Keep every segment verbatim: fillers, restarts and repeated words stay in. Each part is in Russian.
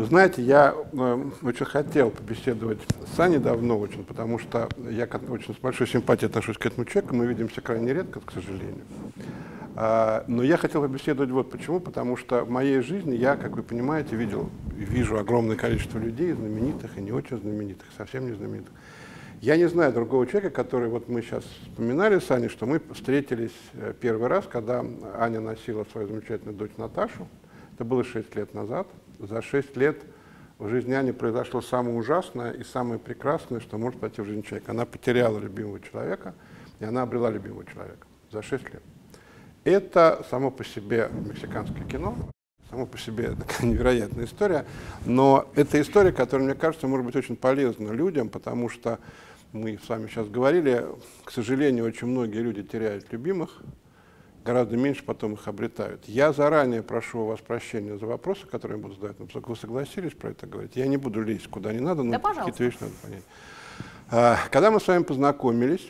Вы знаете, я э, очень хотел побеседовать с Аней давно очень, потому что я очень с большой симпатией отношусь к этому человеку, мы видимся крайне редко, к сожалению. А, но я хотел побеседовать вот почему, потому что в моей жизни я, как вы понимаете, видел, вижу огромное количество людей, знаменитых и не очень знаменитых, совсем не знаменитых. Я не знаю другого человека, который, вот мы сейчас вспоминали с Аней, что мы встретились первый раз, когда Аня носила свою замечательную дочь Наташу. Это было шесть лет назад. За шесть лет в жизни Ани произошло самое ужасное и самое прекрасное, что может пойти в жизнь человека. Она потеряла любимого человека, и она обрела любимого человека за шесть лет. Это само по себе мексиканское кино, само по себе такая невероятная история, но это история, которая, мне кажется, может быть очень полезна людям, потому что мы с вами сейчас говорили, к сожалению, очень многие люди теряют любимых, гораздо меньше потом их обретают. Я заранее прошу у вас прощения за вопросы, которые я буду задавать, но вы согласились про это говорить. Я не буду лезть куда не надо, но да, какие-то вещи надо понять. Когда мы с вами познакомились,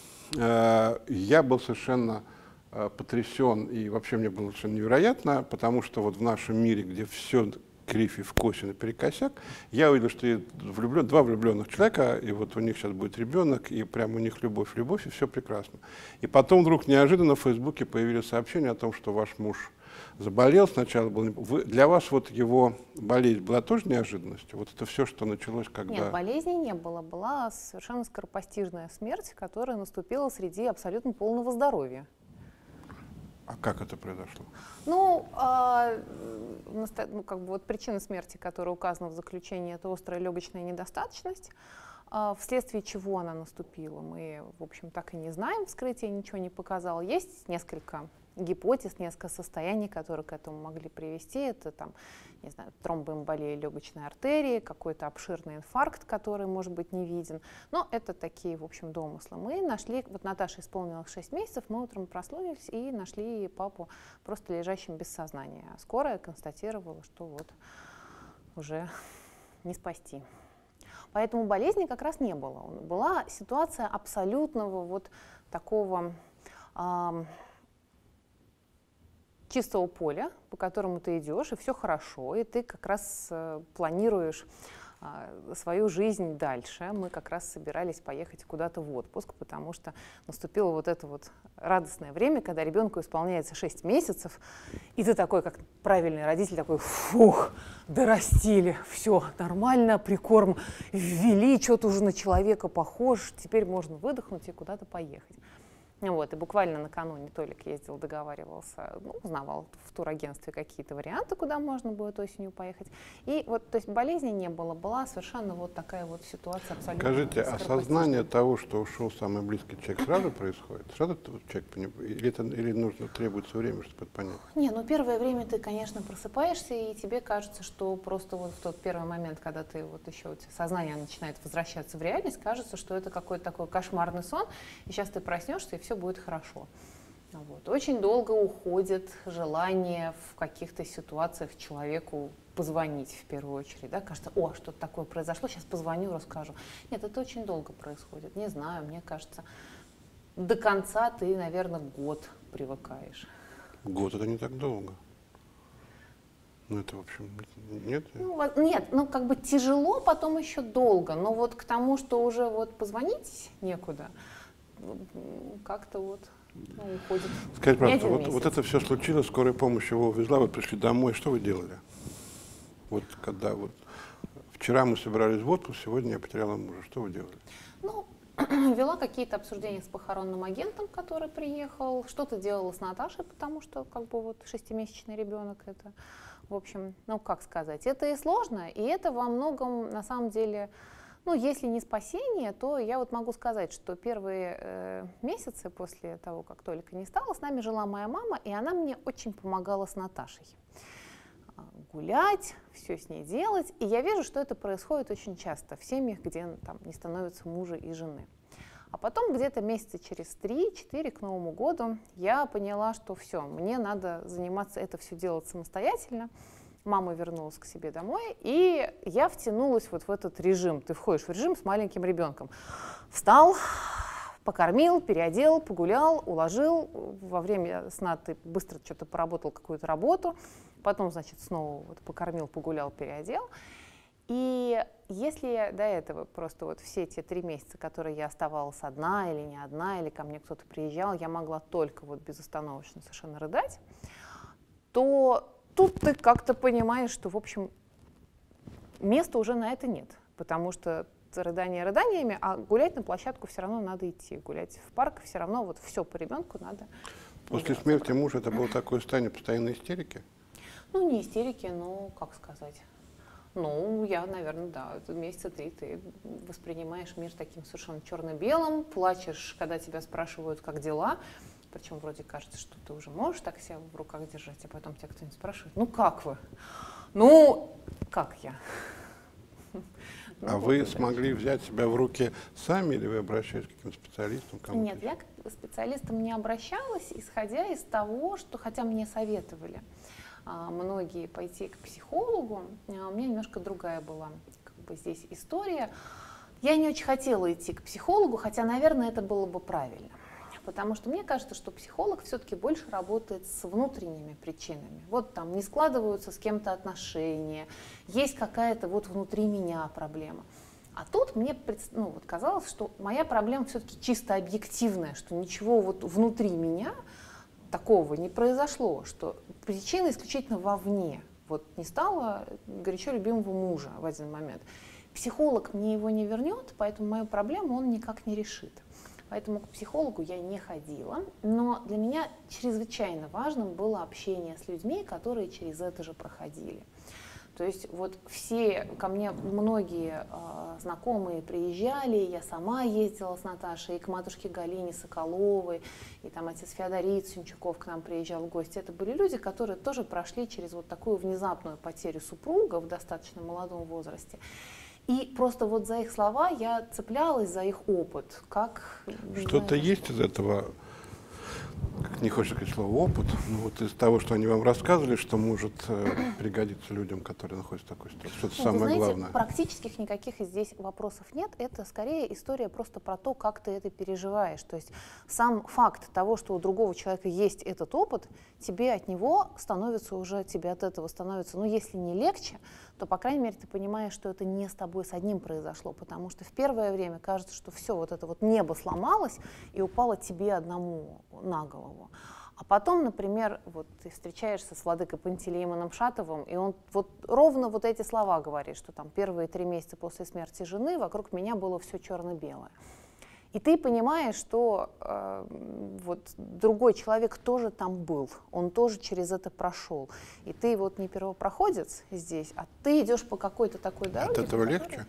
я был совершенно потрясен, и вообще мне было совершенно невероятно, потому что вот в нашем мире, где все кривь и в косе наперекосяк, я увидел, что влюблен, два влюбленных человека, и вот у них сейчас будет ребенок, и прямо у них любовь, любовь, и все прекрасно. И потом вдруг неожиданно в Фейсбуке появились сообщения о том, что ваш муж заболел, сначала был... Вы, для вас вот его болезнь была тоже неожиданностью? Вот это все, что началось, когда... Нет, болезни не было, была совершенно скоропостижная смерть, которая наступила среди абсолютно полного здоровья. А как это произошло? Ну, э, ну, как бы вот причина смерти, которая указана в заключении, это острая легочная недостаточность. Э, вследствие чего она наступила, мы, в общем, так и не знаем, вскрытие ничего не показало. Есть несколько гипотез, несколько состояний, которые к этому могли привести. Это там, не знаю, тромбоэмболия легочной артерии, какой-то обширный инфаркт, который может быть не виден. Но это такие, в общем, домыслы. Мы нашли, вот Наташе исполнилось шесть месяцев, мы утром проснулись и нашли папу просто лежащим без сознания. А скорая констатировала, что вот уже не спасти. Поэтому болезни как раз не было. Была ситуация абсолютного вот такого... Э, чистого поля, по которому ты идешь, и все хорошо, и ты как раз э, планируешь э, свою жизнь дальше. Мы как раз собирались поехать куда-то в отпуск, потому что наступило вот это вот радостное время, когда ребенку исполняется шесть месяцев, и ты такой, как правильный родитель, такой, фух, дорастили, все нормально, прикорм ввели, что-то уже на человека похож, теперь можно выдохнуть и куда-то поехать. Вот, и буквально накануне Толик ездил, договаривался, ну, узнавал в турагентстве какие-то варианты, куда можно будет осенью поехать. И вот, то есть болезни не было, была совершенно вот такая вот ситуация абсолютно. Скажите, осознание того, что ушел самый близкий человек, сразу происходит? Сразу человек понимает? Или, это, или нужно, требуется время, чтобы это понять? Не, ну первое время ты, конечно, просыпаешься, и тебе кажется, что просто вот в тот первый момент, когда ты вот еще у тебя сознание начинает возвращаться в реальность, кажется, что это какой-то такой кошмарный сон, и сейчас ты проснешься, и все будет хорошо. Вот. Очень долго уходит желание в каких-то ситуациях человеку позвонить в первую очередь. Да? Кажется, о, что-то такое произошло, сейчас позвоню, расскажу. Нет, это очень долго происходит. Не знаю, мне кажется, до конца ты, наверное, год привыкаешь. Год — это не так долго. Ну, это, в общем, нет? Ну, нет, ну, как бы тяжело, потом еще долго. Но вот к тому, что уже вот позвонить некуда, как-то вот ну, уходит. Скажите, пожалуйста, вот, вот это все случилось, скорая помощь его увезла, вы пришли домой, что вы делали? Вот когда вот вчера мы собирались в отпуск, сегодня я потеряла мужа, что вы делали? Ну, вела какие-то обсуждения с похоронным агентом, который приехал, что-то делала с Наташей, потому что как бы вот шестимесячный ребенок это, в общем, ну как сказать, это и сложно, и это во многом на самом деле. Ну, если не спасение, то я вот могу сказать, что первые э, месяцы после того, как Толика не стало, с нами жила моя мама, и она мне очень помогала с Наташей. Гулять, все с ней делать. И я вижу, что это происходит очень часто в семьях, где там не становится мужа и жены. А потом где-то месяца через три-четыре к Новому году я поняла, что все, мне надо заниматься, это все делать самостоятельно. Мама вернулась к себе домой, и я втянулась вот в этот режим. Ты входишь в режим с маленьким ребенком. Встал, покормил, переодел, погулял, уложил. Во время сна ты быстро что-то поработал, какую-то работу. Потом, значит, снова вот покормил, погулял, переодел. И если до этого просто вот все те три месяца, которые я оставалась одна или не одна, или ко мне кто-то приезжал, я могла только вот безостановочно совершенно рыдать, то тут ты как-то понимаешь, что, в общем, места уже на это нет, потому что рыдания рыданиями, а гулять на площадку все равно надо идти, гулять в парк все равно, вот все по ребенку надо. После смерти мужа это было такое состояние постоянной истерики? Ну, не истерики, но, как сказать, ну, я, наверное, да, месяца три ты воспринимаешь мир таким совершенно черно-белым, плачешь, когда тебя спрашивают, как дела, причем вроде кажется, что ты уже можешь так себя в руках держать, а потом тебя кто-нибудь спрашивает, ну, как вы? Ну, как я? А ну, вы вот смогли взять себя в руки сами, или вы обращались к каким-то специалистам? Нет, я к специалистам не обращалась, исходя из того, что, хотя мне советовали а, многие пойти к психологу, а у меня немножко другая была как бы здесь история. Я не очень хотела идти к психологу, хотя, наверное, это было бы правильно. Потому что мне кажется, что психолог все-таки больше работает с внутренними причинами. Вот там не складываются с кем-то отношения, есть какая-то вот внутри меня проблема. А тут мне ну, вот казалось, что моя проблема все-таки чисто объективная, что ничего вот внутри меня такого не произошло, что причина исключительно вовне. Вот не стало горячо любимого мужа в один момент. Психолог мне его не вернет, поэтому мою проблему он никак не решит. Поэтому к психологу я не ходила, но для меня чрезвычайно важным было общение с людьми, которые через это же проходили. То есть вот все, ко мне многие э, знакомые приезжали, я сама ездила с Наташей и к матушке Галине Соколовой, и там отец Феодорит Синчуков к нам приезжал в гости. Это были люди, которые тоже прошли через вот такую внезапную потерю супруга в достаточно молодом возрасте. И просто вот за их слова я цеплялась, за их опыт. Как что-то есть из этого, как не хочется сказать слово опыт, но вот из того, что они вам рассказывали, что может э, пригодиться людям, которые находятся в такой ситуации, что-то ну, самое знаете, главное. Практических никаких здесь вопросов нет. Это скорее история просто про то, как ты это переживаешь. То есть сам факт того, что у другого человека есть этот опыт, тебе от него становится уже, тебе от этого становится, ну если не легче, то, по крайней мере, ты понимаешь, что это не с тобой с одним произошло, потому что в первое время кажется, что все, вот это вот небо сломалось и упало тебе одному на голову. А потом, например, вот ты встречаешься с владыкой Пантелеимоном Шатовым, и он вот ровно вот эти слова говорит, что там первые три месяца после смерти жены вокруг меня было все черно-белое. И ты понимаешь, что э, вот другой человек тоже там был, он тоже через это прошел. И ты вот не первопроходец здесь, а ты идешь по какой-то такой дороге. От этого которой... легче?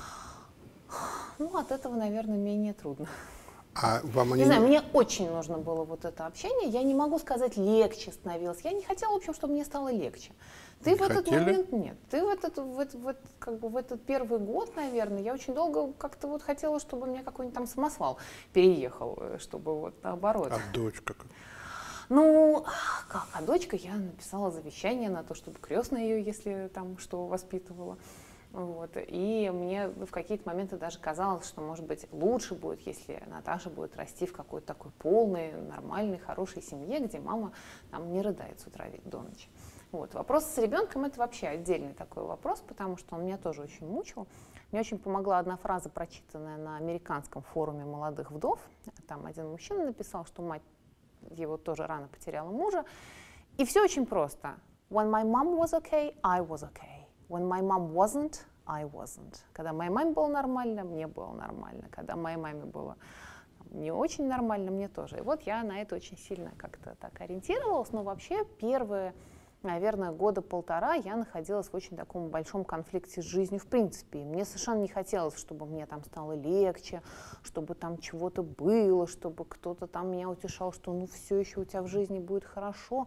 Ну, от этого, наверное, менее трудно. А вам они... Не знаю, мне очень нужно было вот это общение. Я не могу сказать, легче становилось. Я не хотела, в общем, чтобы мне стало легче. Ты в этот хотели? момент нет. Ты в этот, в, этот, в, этот, как бы в этот первый год, наверное, я очень долго как-то вот хотела, чтобы у меня какой-нибудь там самосвал переехал, чтобы вот наоборот. А дочка как? Ну, как? А дочка, я написала завещание на то, чтобы крестная ее, если там что, воспитывала. Вот. И мне в какие-то моменты даже казалось, что, может быть, лучше будет, если Наташа будет расти в какой-то такой полной, нормальной, хорошей семье, где мама там не рыдает с утра до ночи. Вот. Вопрос с ребенком — это вообще отдельный такой вопрос, потому что он меня тоже очень мучил. Мне очень помогла одна фраза, прочитанная на американском форуме молодых вдов. Там один мужчина написал, что мать его тоже рано потеряла мужа. И все очень просто. When my mom was okay, I was okay. When my mom wasn't, I wasn't. Когда моей маме было нормально, мне было нормально. Когда моей маме было не очень нормально, мне тоже. И вот я на это очень сильно как-то так ориентировалась. Но вообще первые, наверное, года полтора я находилась в очень таком большом конфликте с жизнью в принципе. И мне совершенно не хотелось, чтобы мне там стало легче, чтобы там чего-то было, чтобы кто-то там меня утешал, что ну все еще у тебя в жизни будет хорошо.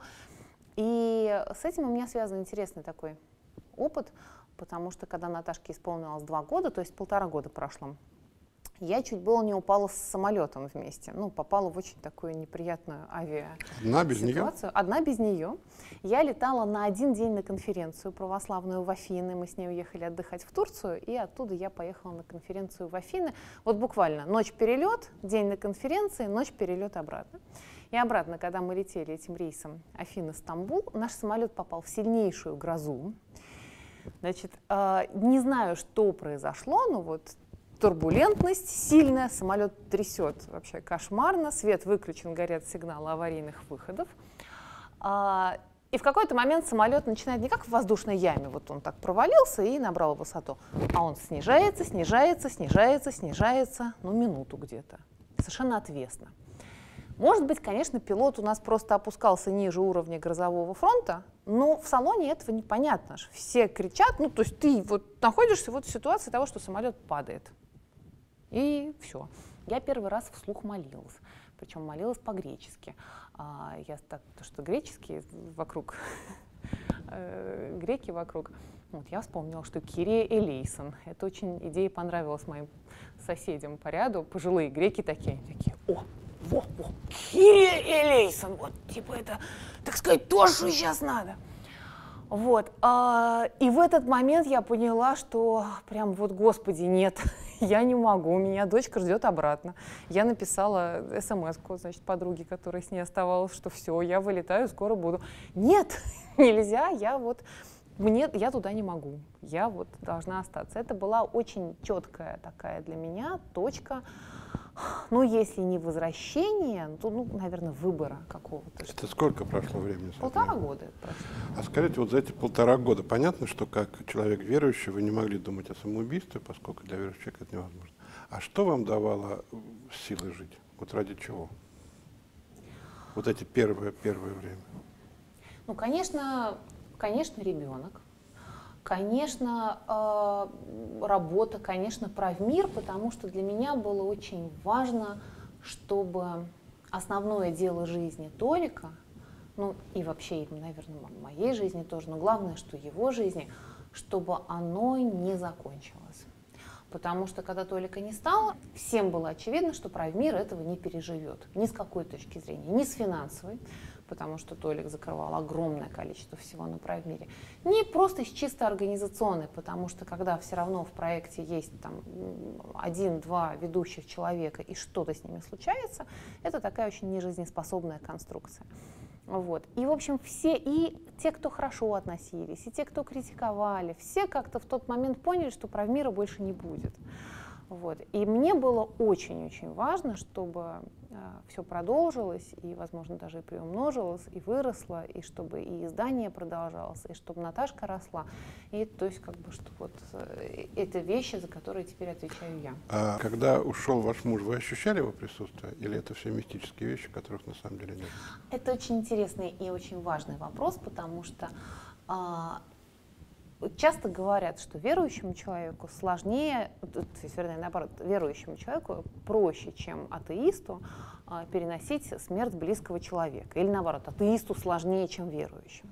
И с этим у меня связан интересный такой опыт, потому что когда Наташке исполнилось два года, то есть полтора года прошло я чуть было не упала с самолетом вместе. Ну, попала в очень такую неприятную авиаситуацию. Одна без нее? Одна без нее. Я летала на один день на конференцию православную в Афины. Мы с ней уехали отдыхать в Турцию, и оттуда я поехала на конференцию в Афины. Вот буквально ночь перелет, день на конференции, ночь перелет обратно. И обратно, когда мы летели этим рейсом Афины-Стамбул, наш самолет попал в сильнейшую грозу. Значит, э, не знаю, что произошло, но вот турбулентность сильная, самолет трясет вообще кошмарно, свет выключен, горят сигналы аварийных выходов. А, и в какой-то момент самолет начинает не как в воздушной яме, вот он так провалился и набрал высоту, а он снижается, снижается, снижается, снижается, ну минуту где-то, совершенно отвесно. Может быть, конечно, пилот у нас просто опускался ниже уровня грозового фронта, но в салоне этого непонятно. Все кричат, ну то есть ты вот находишься вот в ситуации того, что самолет падает. И все. Я первый раз вслух молилась, причем молилась по-гречески. А, я так, то, что греческие вокруг, греки вокруг. Вот, я вспомнила, что Кирия элейсон. Это очень идея понравилась моим соседям по ряду. Пожилые греки такие, такие, о, во, во, Кирия элейсон. Вот, типа это, так сказать, то, что сейчас надо. Вот, а, и в этот момент я поняла, что прям вот, господи, нет, я не могу, меня дочка ждет обратно. Я написала смс-ку, значит, подруге, которая с ней оставалась, что все, я вылетаю, скоро буду. Нет, нельзя, я вот, мне, я туда не могу, я вот должна остаться. Это была очень четкая такая для меня точка. Ну, если не возвращение, то, ну, наверное, выбора какого-то. Это сколько прошло времени? Полтора года прошло. А скажите, вот за эти полтора года, понятно, что как человек верующий вы не могли думать о самоубийстве, поскольку для верующего человека это невозможно. А что вам давало силы жить? Вот ради чего? Вот эти первые, первое время. Ну, конечно, конечно, ребенок. Конечно, э, работа, конечно, правмир, потому что для меня было очень важно, чтобы основное дело жизни Толика, ну и вообще, наверное, моей жизни тоже, но главное, что его жизни, чтобы оно не закончилось. Потому что когда Толика не стало, всем было очевидно, что правмир этого не переживет. Ни с какой точки зрения, ни с финансовой, потому что Толик закрывал огромное количество всего на правмире, не просто из чисто организационной, потому что когда все равно в проекте есть там один-два ведущих человека и что-то с ними случается, это такая очень нежизнеспособная конструкция. Вот. И, в общем, все, и те, кто хорошо относились, и те, кто критиковали, все как-то в тот момент поняли, что правмира больше не будет. Вот. И мне было очень-очень важно, чтобы э, все продолжилось, и, возможно, даже и приумножилось, и выросло, и чтобы и издание продолжалось, и чтобы Наташка росла. И то есть, как бы, что вот э, это вещи, за которые теперь отвечаю я. А когда ушел ваш муж, вы ощущали его присутствие? Или это все мистические вещи, которых на самом деле нет? Это очень интересный и очень важный вопрос, потому что э, часто говорят, что верующему человеку сложнее, то есть, вернее, наоборот, верующему человеку проще, чем атеисту, переносить смерть близкого человека. Или наоборот, атеисту сложнее, чем верующему.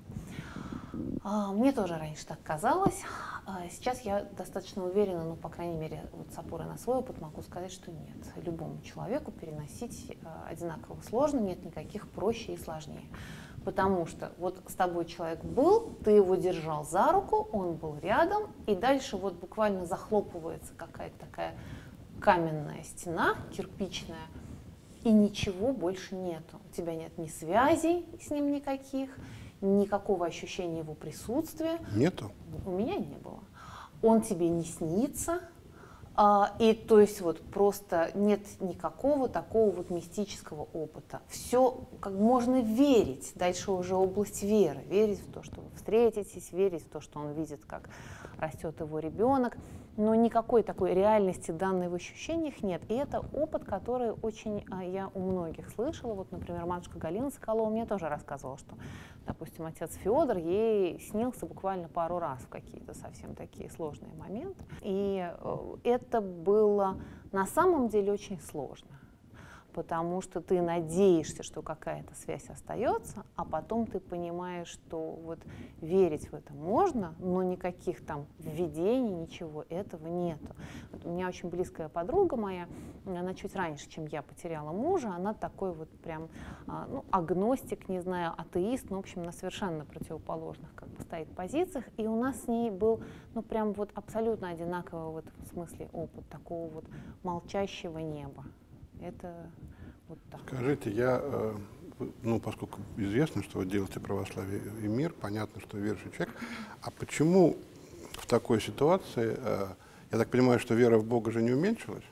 Мне тоже раньше так казалось. Сейчас я достаточно уверена, ну, по крайней мере, вот с опорой на свой опыт могу сказать, что нет. Любому человеку переносить одинаково сложно, нет никаких проще и сложнее. Потому что вот с тобой человек был, ты его держал за руку, он был рядом, и дальше вот буквально захлопывается какая-то такая каменная стена, кирпичная, и ничего больше нету. У тебя нет ни связей с ним никаких, никакого ощущения его присутствия. Нету? У меня не было. Он тебе не снится. А, и то есть вот просто нет никакого такого вот мистического опыта. Все как можно верить, дальше уже область веры, верить в то, что вы встретитесь, верить в то, что он видит, как растет его ребенок, но никакой такой реальности данной в ощущениях нет. И это опыт, который очень а, я у многих слышала. Вот, например, матушка Галина Соколова мне тоже рассказывала, что, допустим, отец Федор ей снился буквально пару раз в какие-то совсем такие сложные моменты. И э, это было на самом деле очень сложно. потому что ты надеешься, что какая-то связь остается, а потом ты понимаешь, что вот верить в это можно, но никаких там введений, ничего этого нету. Вот у меня очень близкая подруга моя, она чуть раньше, чем я, потеряла мужа, она такой вот прям, ну, агностик, не знаю, атеист, ну, в общем, на совершенно противоположных как бы стоит позициях, и у нас с ней был, ну, прям вот абсолютно одинаковый в этом смысле опыт такого вот молчащего неба. Это вот так. Скажите, я, ну, поскольку известно, что вы делаете православие и мир, понятно, что верующий человек, а почему в такой ситуации, я так понимаю, что вера в Бога же не уменьшилась?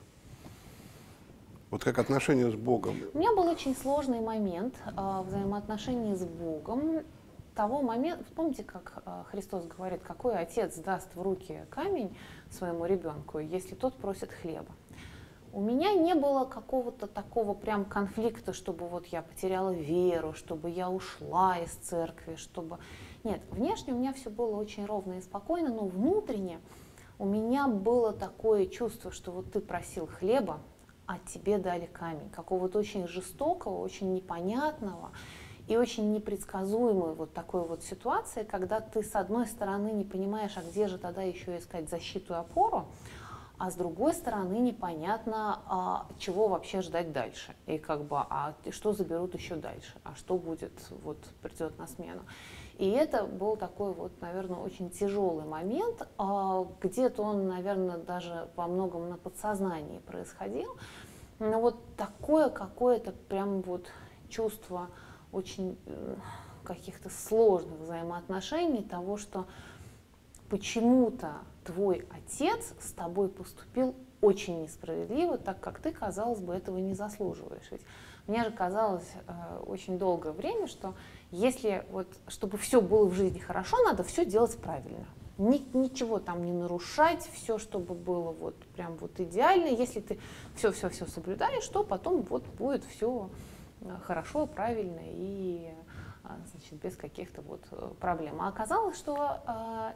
Вот как отношения с Богом? У меня был очень сложный момент взаимоотношений с Богом. Того момента, помните, как Христос говорит, какой отец даст в руки камень своему ребенку, если тот просит хлеба? У меня не было какого-то такого прям конфликта, чтобы вот я потеряла веру, чтобы я ушла из церкви, чтобы... Нет, внешне у меня все было очень ровно и спокойно, но внутренне у меня было такое чувство, что вот ты просил хлеба, а тебе дали камень, какого-то очень жестокого, очень непонятного и очень непредсказуемой вот такой вот ситуации, когда ты с одной стороны не понимаешь, а где же тогда еще искать защиту и опору, а с другой стороны непонятно, а, чего вообще ждать дальше, и как бы, а что заберут еще дальше, а что будет, вот придет на смену. И это был такой вот, наверное, очень тяжелый момент, а, где-то он, наверное, даже во многом на подсознании происходил, но вот такое какое-то прям вот чувство очень э, каких-то сложных взаимоотношений, того, что почему-то твой отец с тобой поступил очень несправедливо, так как ты, казалось бы, этого не заслуживаешь. Ведь мне же казалось э, очень долгое время, что если вот, чтобы все было в жизни хорошо, надо все делать правильно. Ни, ничего там не нарушать, все, чтобы было вот прям вот идеально. Если ты все-все-все соблюдаешь, то потом вот будет все хорошо, правильно и, значит, без каких-то вот проблем. А оказалось, что э,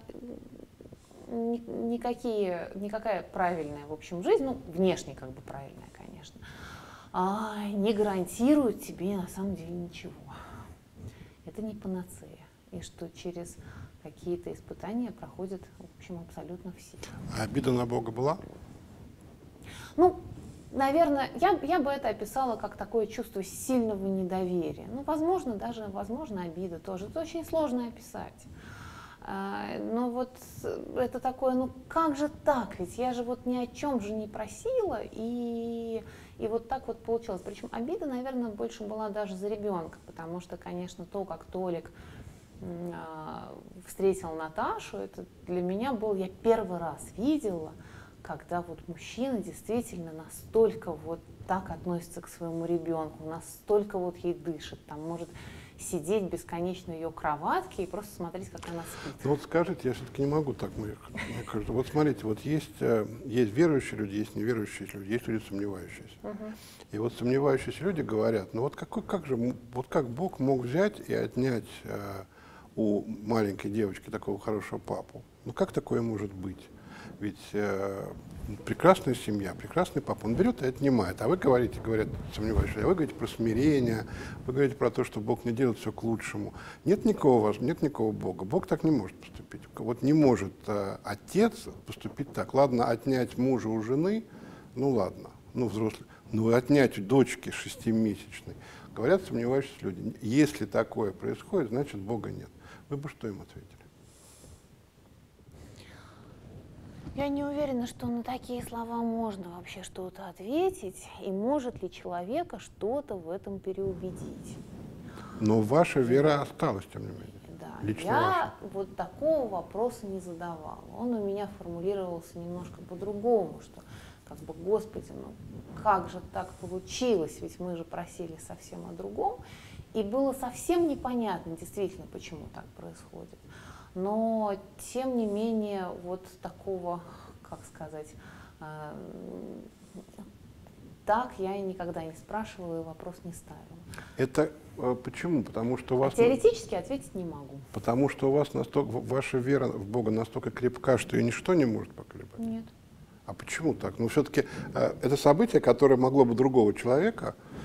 никакие, никакая правильная, в общем, жизнь, ну, внешне как бы правильная, конечно, а, не гарантирует тебе на самом деле ничего. Это не панацея. И что через какие-то испытания проходят, в общем, абсолютно все. А обида на Бога была? Ну, наверное, я, я бы это описала как такое чувство сильного недоверия. Ну, возможно, даже, возможно, обида тоже. Это очень сложно описать. Но вот это такое, ну как же так, ведь я же вот ни о чем же не просила, и, и вот так вот получилось. Причем обида, наверное, больше была даже за ребенка, потому что, конечно, то, как Толик э, встретил Наташу, это для меня был, я первый раз видела, когда вот мужчина действительно настолько вот так относится к своему ребенку, настолько вот ей дышит, там может сидеть бесконечно в ее кроватке и просто смотреть, как она спит. Ну вот скажите, я все-таки не могу так, мне кажется. Вот смотрите, вот есть, есть верующие люди, есть неверующие люди, есть люди сомневающиеся. Uh-huh. И вот сомневающиеся люди говорят, ну вот какой, как же, вот как Бог мог взять и отнять э, у маленькой девочки такого хорошего папу? Ну как такое может быть? Ведь э, прекрасная семья, прекрасный папа, он берет и отнимает. А вы говорите, говорят сомневающиеся, а вы говорите про смирение, вы говорите про то, что Бог не делает все к лучшему. Нет никакого, нет никакого Бога. Бог так не может поступить. Вот не может э, отец поступить так. Ладно, отнять мужа у жены, ну ладно, ну взрослый. Но отнять у дочки шестимесячной, говорят сомневающиеся люди, если такое происходит, значит Бога нет. Вы бы что им ответили? Я не уверена, что на такие слова можно вообще что-то ответить, и может ли человека что-то в этом переубедить. Но ваша вера осталась, тем не менее. Да, лично я ваша. Вот такого вопроса не задавала. Он у меня формулировался немножко по-другому, что как бы, Господи, ну как же так получилось, ведь мы же просили совсем о другом, и было совсем непонятно действительно, почему так происходит. Но, тем не менее, вот такого, как сказать, э, так я и никогда не спрашивала и вопрос не ставила. Это э, почему? Потому что у вас... А теоретически ответить не могу. Потому что у вас настолько, ваша вера в Бога настолько крепка, что ее ничто не может поколебать? Нет. А почему так? Ну, все-таки э, это событие, которое могло бы другого человека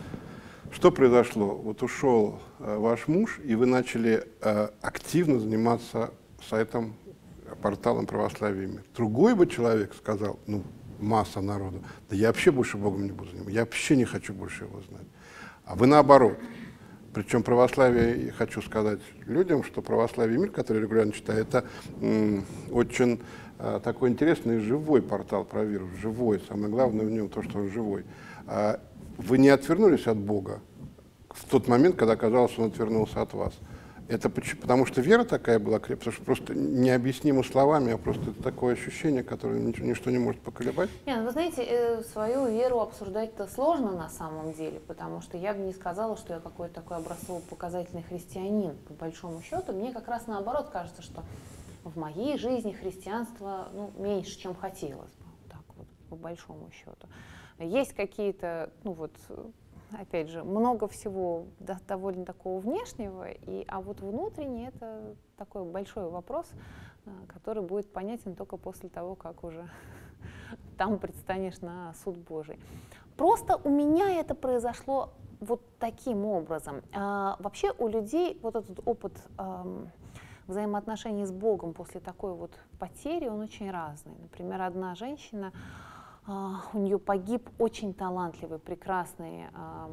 Что произошло? Вот ушел э, ваш муж, и вы начали э, активно заниматься сайтом, порталом православия и мир. Другой бы человек сказал, ну, масса народу, да я вообще больше Богом не буду заниматься, я вообще не хочу больше его знать. А вы наоборот. Причем православие, я хочу сказать людям, что православие и мир, который я регулярно читаю, это м, очень а, такой интересный и живой портал про вирус, живой. Самое главное в нем то, что он живой. А, вы не отвернулись от Бога в тот момент, когда казалось, он отвернулся от вас. Это почему? Потому что вера такая была крепкая, потому что просто необъяснимо словами, а просто это такое ощущение, которое ничто, ничто не может поколебать. Нет, вы знаете, свою веру обсуждать-то сложно на самом деле, потому что я бы не сказала, что я какой-то такой образцово-показательный христианин, по большому счету. Мне как раз наоборот кажется, что в моей жизни христианство ну, меньше, чем хотелось бы, так вот, по большому счету. Есть какие-то, ну вот, опять же, много всего да, довольно такого внешнего, и, а вот внутренний — это такой большой вопрос, который будет понятен только после того, как уже там предстанешь на суд Божий. Просто у меня это произошло вот таким образом. А, вообще у людей вот этот опыт а, взаимоотношений с Богом после такой вот потери, он очень разный. Например, одна женщина, у нее погиб очень талантливый, прекрасный э,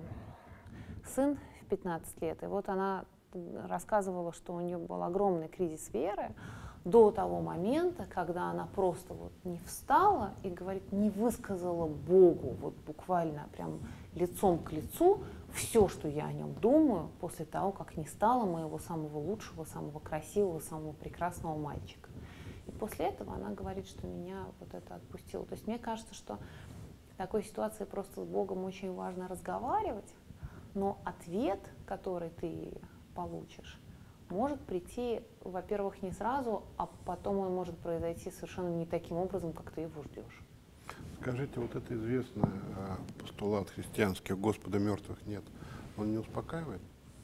сын в пятнадцать лет. И вот она рассказывала, что у нее был огромный кризис веры до того момента, когда она просто вот не встала и, говорит, не высказала Богу вот буквально прям лицом к лицу все, что я о нем думаю, после того, как не стало моего самого лучшего, самого красивого, самого прекрасного мальчика. И после этого она говорит, что меня вот это отпустило. То есть мне кажется, что в такой ситуации просто с Богом очень важно разговаривать, но ответ, который ты получишь, может прийти, во-первых, не сразу, а потом он может произойти совершенно не таким образом, как ты его ждешь. Скажите, вот это известный э, постулат христианский, у Господа мертвых нет, он не успокаивает?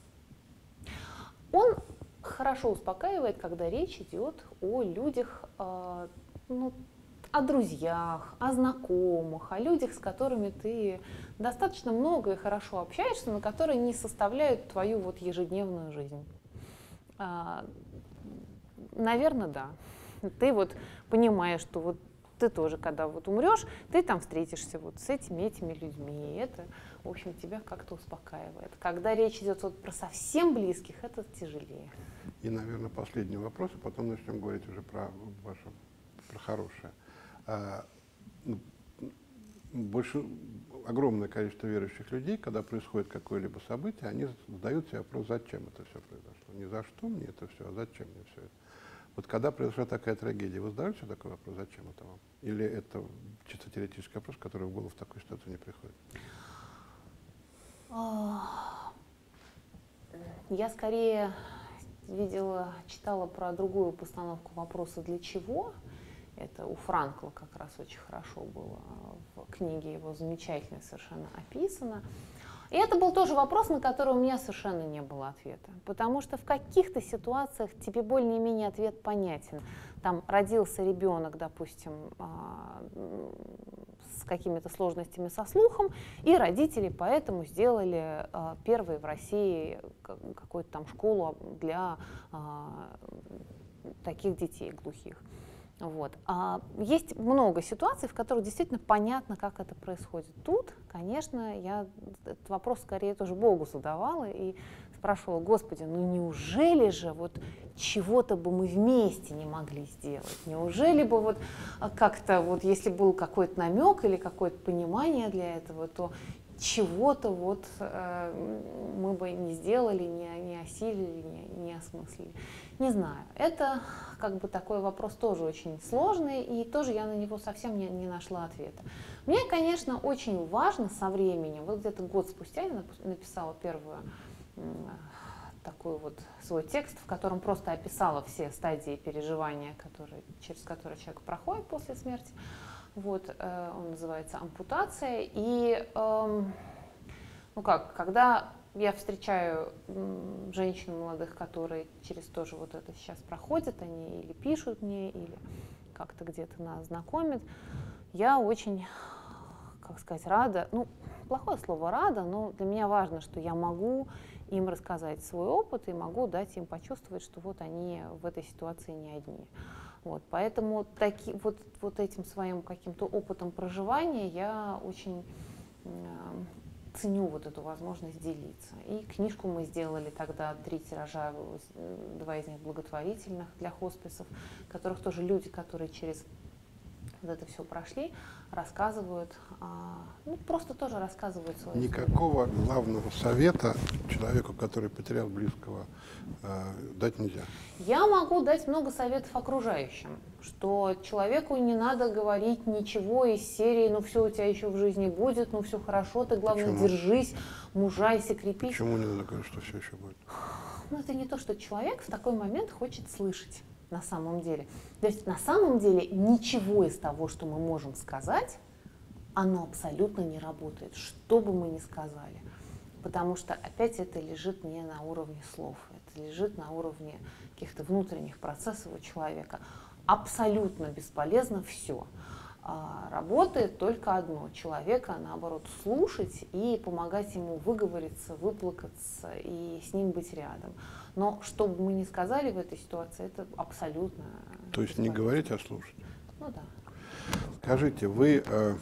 Он хорошо успокаивает, когда речь идет о людях, э, ну, о друзьях, о знакомых, о людях, с которыми ты достаточно много и хорошо общаешься, но которые не составляют твою вот ежедневную жизнь. Э, наверное, да. Ты вот понимаешь, что вот ты тоже, когда вот умрешь, ты там встретишься вот с этими этими людьми, и это, в общем, тебя как-то успокаивает. Когда речь идет вот про совсем близких, это тяжелее. И, наверное, последний вопрос, а потом начнем говорить уже про ваше, про хорошее. А, больше, огромное количество верующих людей, когда происходит какое-либо событие, они задают себе вопрос, зачем это все произошло. Не за что мне это все, а зачем мне все это. Вот когда произошла такая трагедия, вы задаете себе такой вопрос, зачем это вам? Или это чисто теоретический вопрос, который в голову в такой ситуации не приходит? Я скорее видела, читала про другую постановку вопроса «для чего?». Это у Франкла как раз очень хорошо было в книге его замечательно совершенно описано. И это был тоже вопрос, на который у меня совершенно не было ответа. Потому что в каких-то ситуациях тебе более-менее ответ понятен. Там родился ребенок, допустим, с какими-то сложностями со слухом, и родители поэтому сделали первой в России какую-то там школу для таких детей глухих. Вот. А есть много ситуаций, в которых действительно понятно, как это происходит. Тут, конечно, я этот вопрос скорее тоже Богу задавала и спрашивала: Господи, ну неужели же вот чего-то бы мы вместе не могли сделать? Неужели бы вот как-то, вот если был какой-то намек или какое-то понимание для этого, то чего-то вот э, мы бы не сделали, не, не осилили, не, не осмыслили. Не знаю. Это как бы такой вопрос тоже очень сложный, и тоже я на него совсем не, не нашла ответа. Мне, конечно, очень важно со временем, вот где-то год спустя я написала первую э, такой вот свой текст, в котором просто описала все стадии переживания, которые, через которые человек проходит после смерти. Вот, э, он называется «Ампутация». И, э, ну как, когда я встречаю э, женщин молодых, которые через тоже вот это сейчас проходят, они или пишут мне, или как-то где-то нас знакомят, я очень как сказать, рада, ну, плохое слово рада, но для меня важно, что я могу им рассказать свой опыт и могу дать им почувствовать, что вот они в этой ситуации не одни. Вот, поэтому таки, вот, вот этим своим каким-то опытом проживания я очень э, ценю вот эту возможность делиться. И книжку мы сделали тогда, три тиража, два из них благотворительных для хосписов, которых тоже люди, которые через вот это все прошли, рассказывают, а, ну, просто тоже рассказывают свою Никакого историю. Главного совета человеку, который потерял близкого, э, дать нельзя. Я могу дать много советов окружающим, что человеку не надо говорить ничего из серии «ну все у тебя еще в жизни будет, ну все хорошо, ты главное Почему? Держись, мужайся, крепись». Почему не надо говорить, что все еще будет? Ну это не то, что человек в такой момент хочет слышать. На самом деле. То есть на самом деле ничего из того, что мы можем сказать, оно абсолютно не работает, что бы мы ни сказали. Потому что опять это лежит не на уровне слов, это лежит на уровне каких-то внутренних процессов у человека. Абсолютно бесполезно все. А работает только одно — человека, наоборот, слушать и помогать ему выговориться, выплакаться и с ним быть рядом. Но что бы мы ни сказали в этой ситуации, это абсолютно... То есть не говорить, а слушать? Ну да. Скажите, вы, э,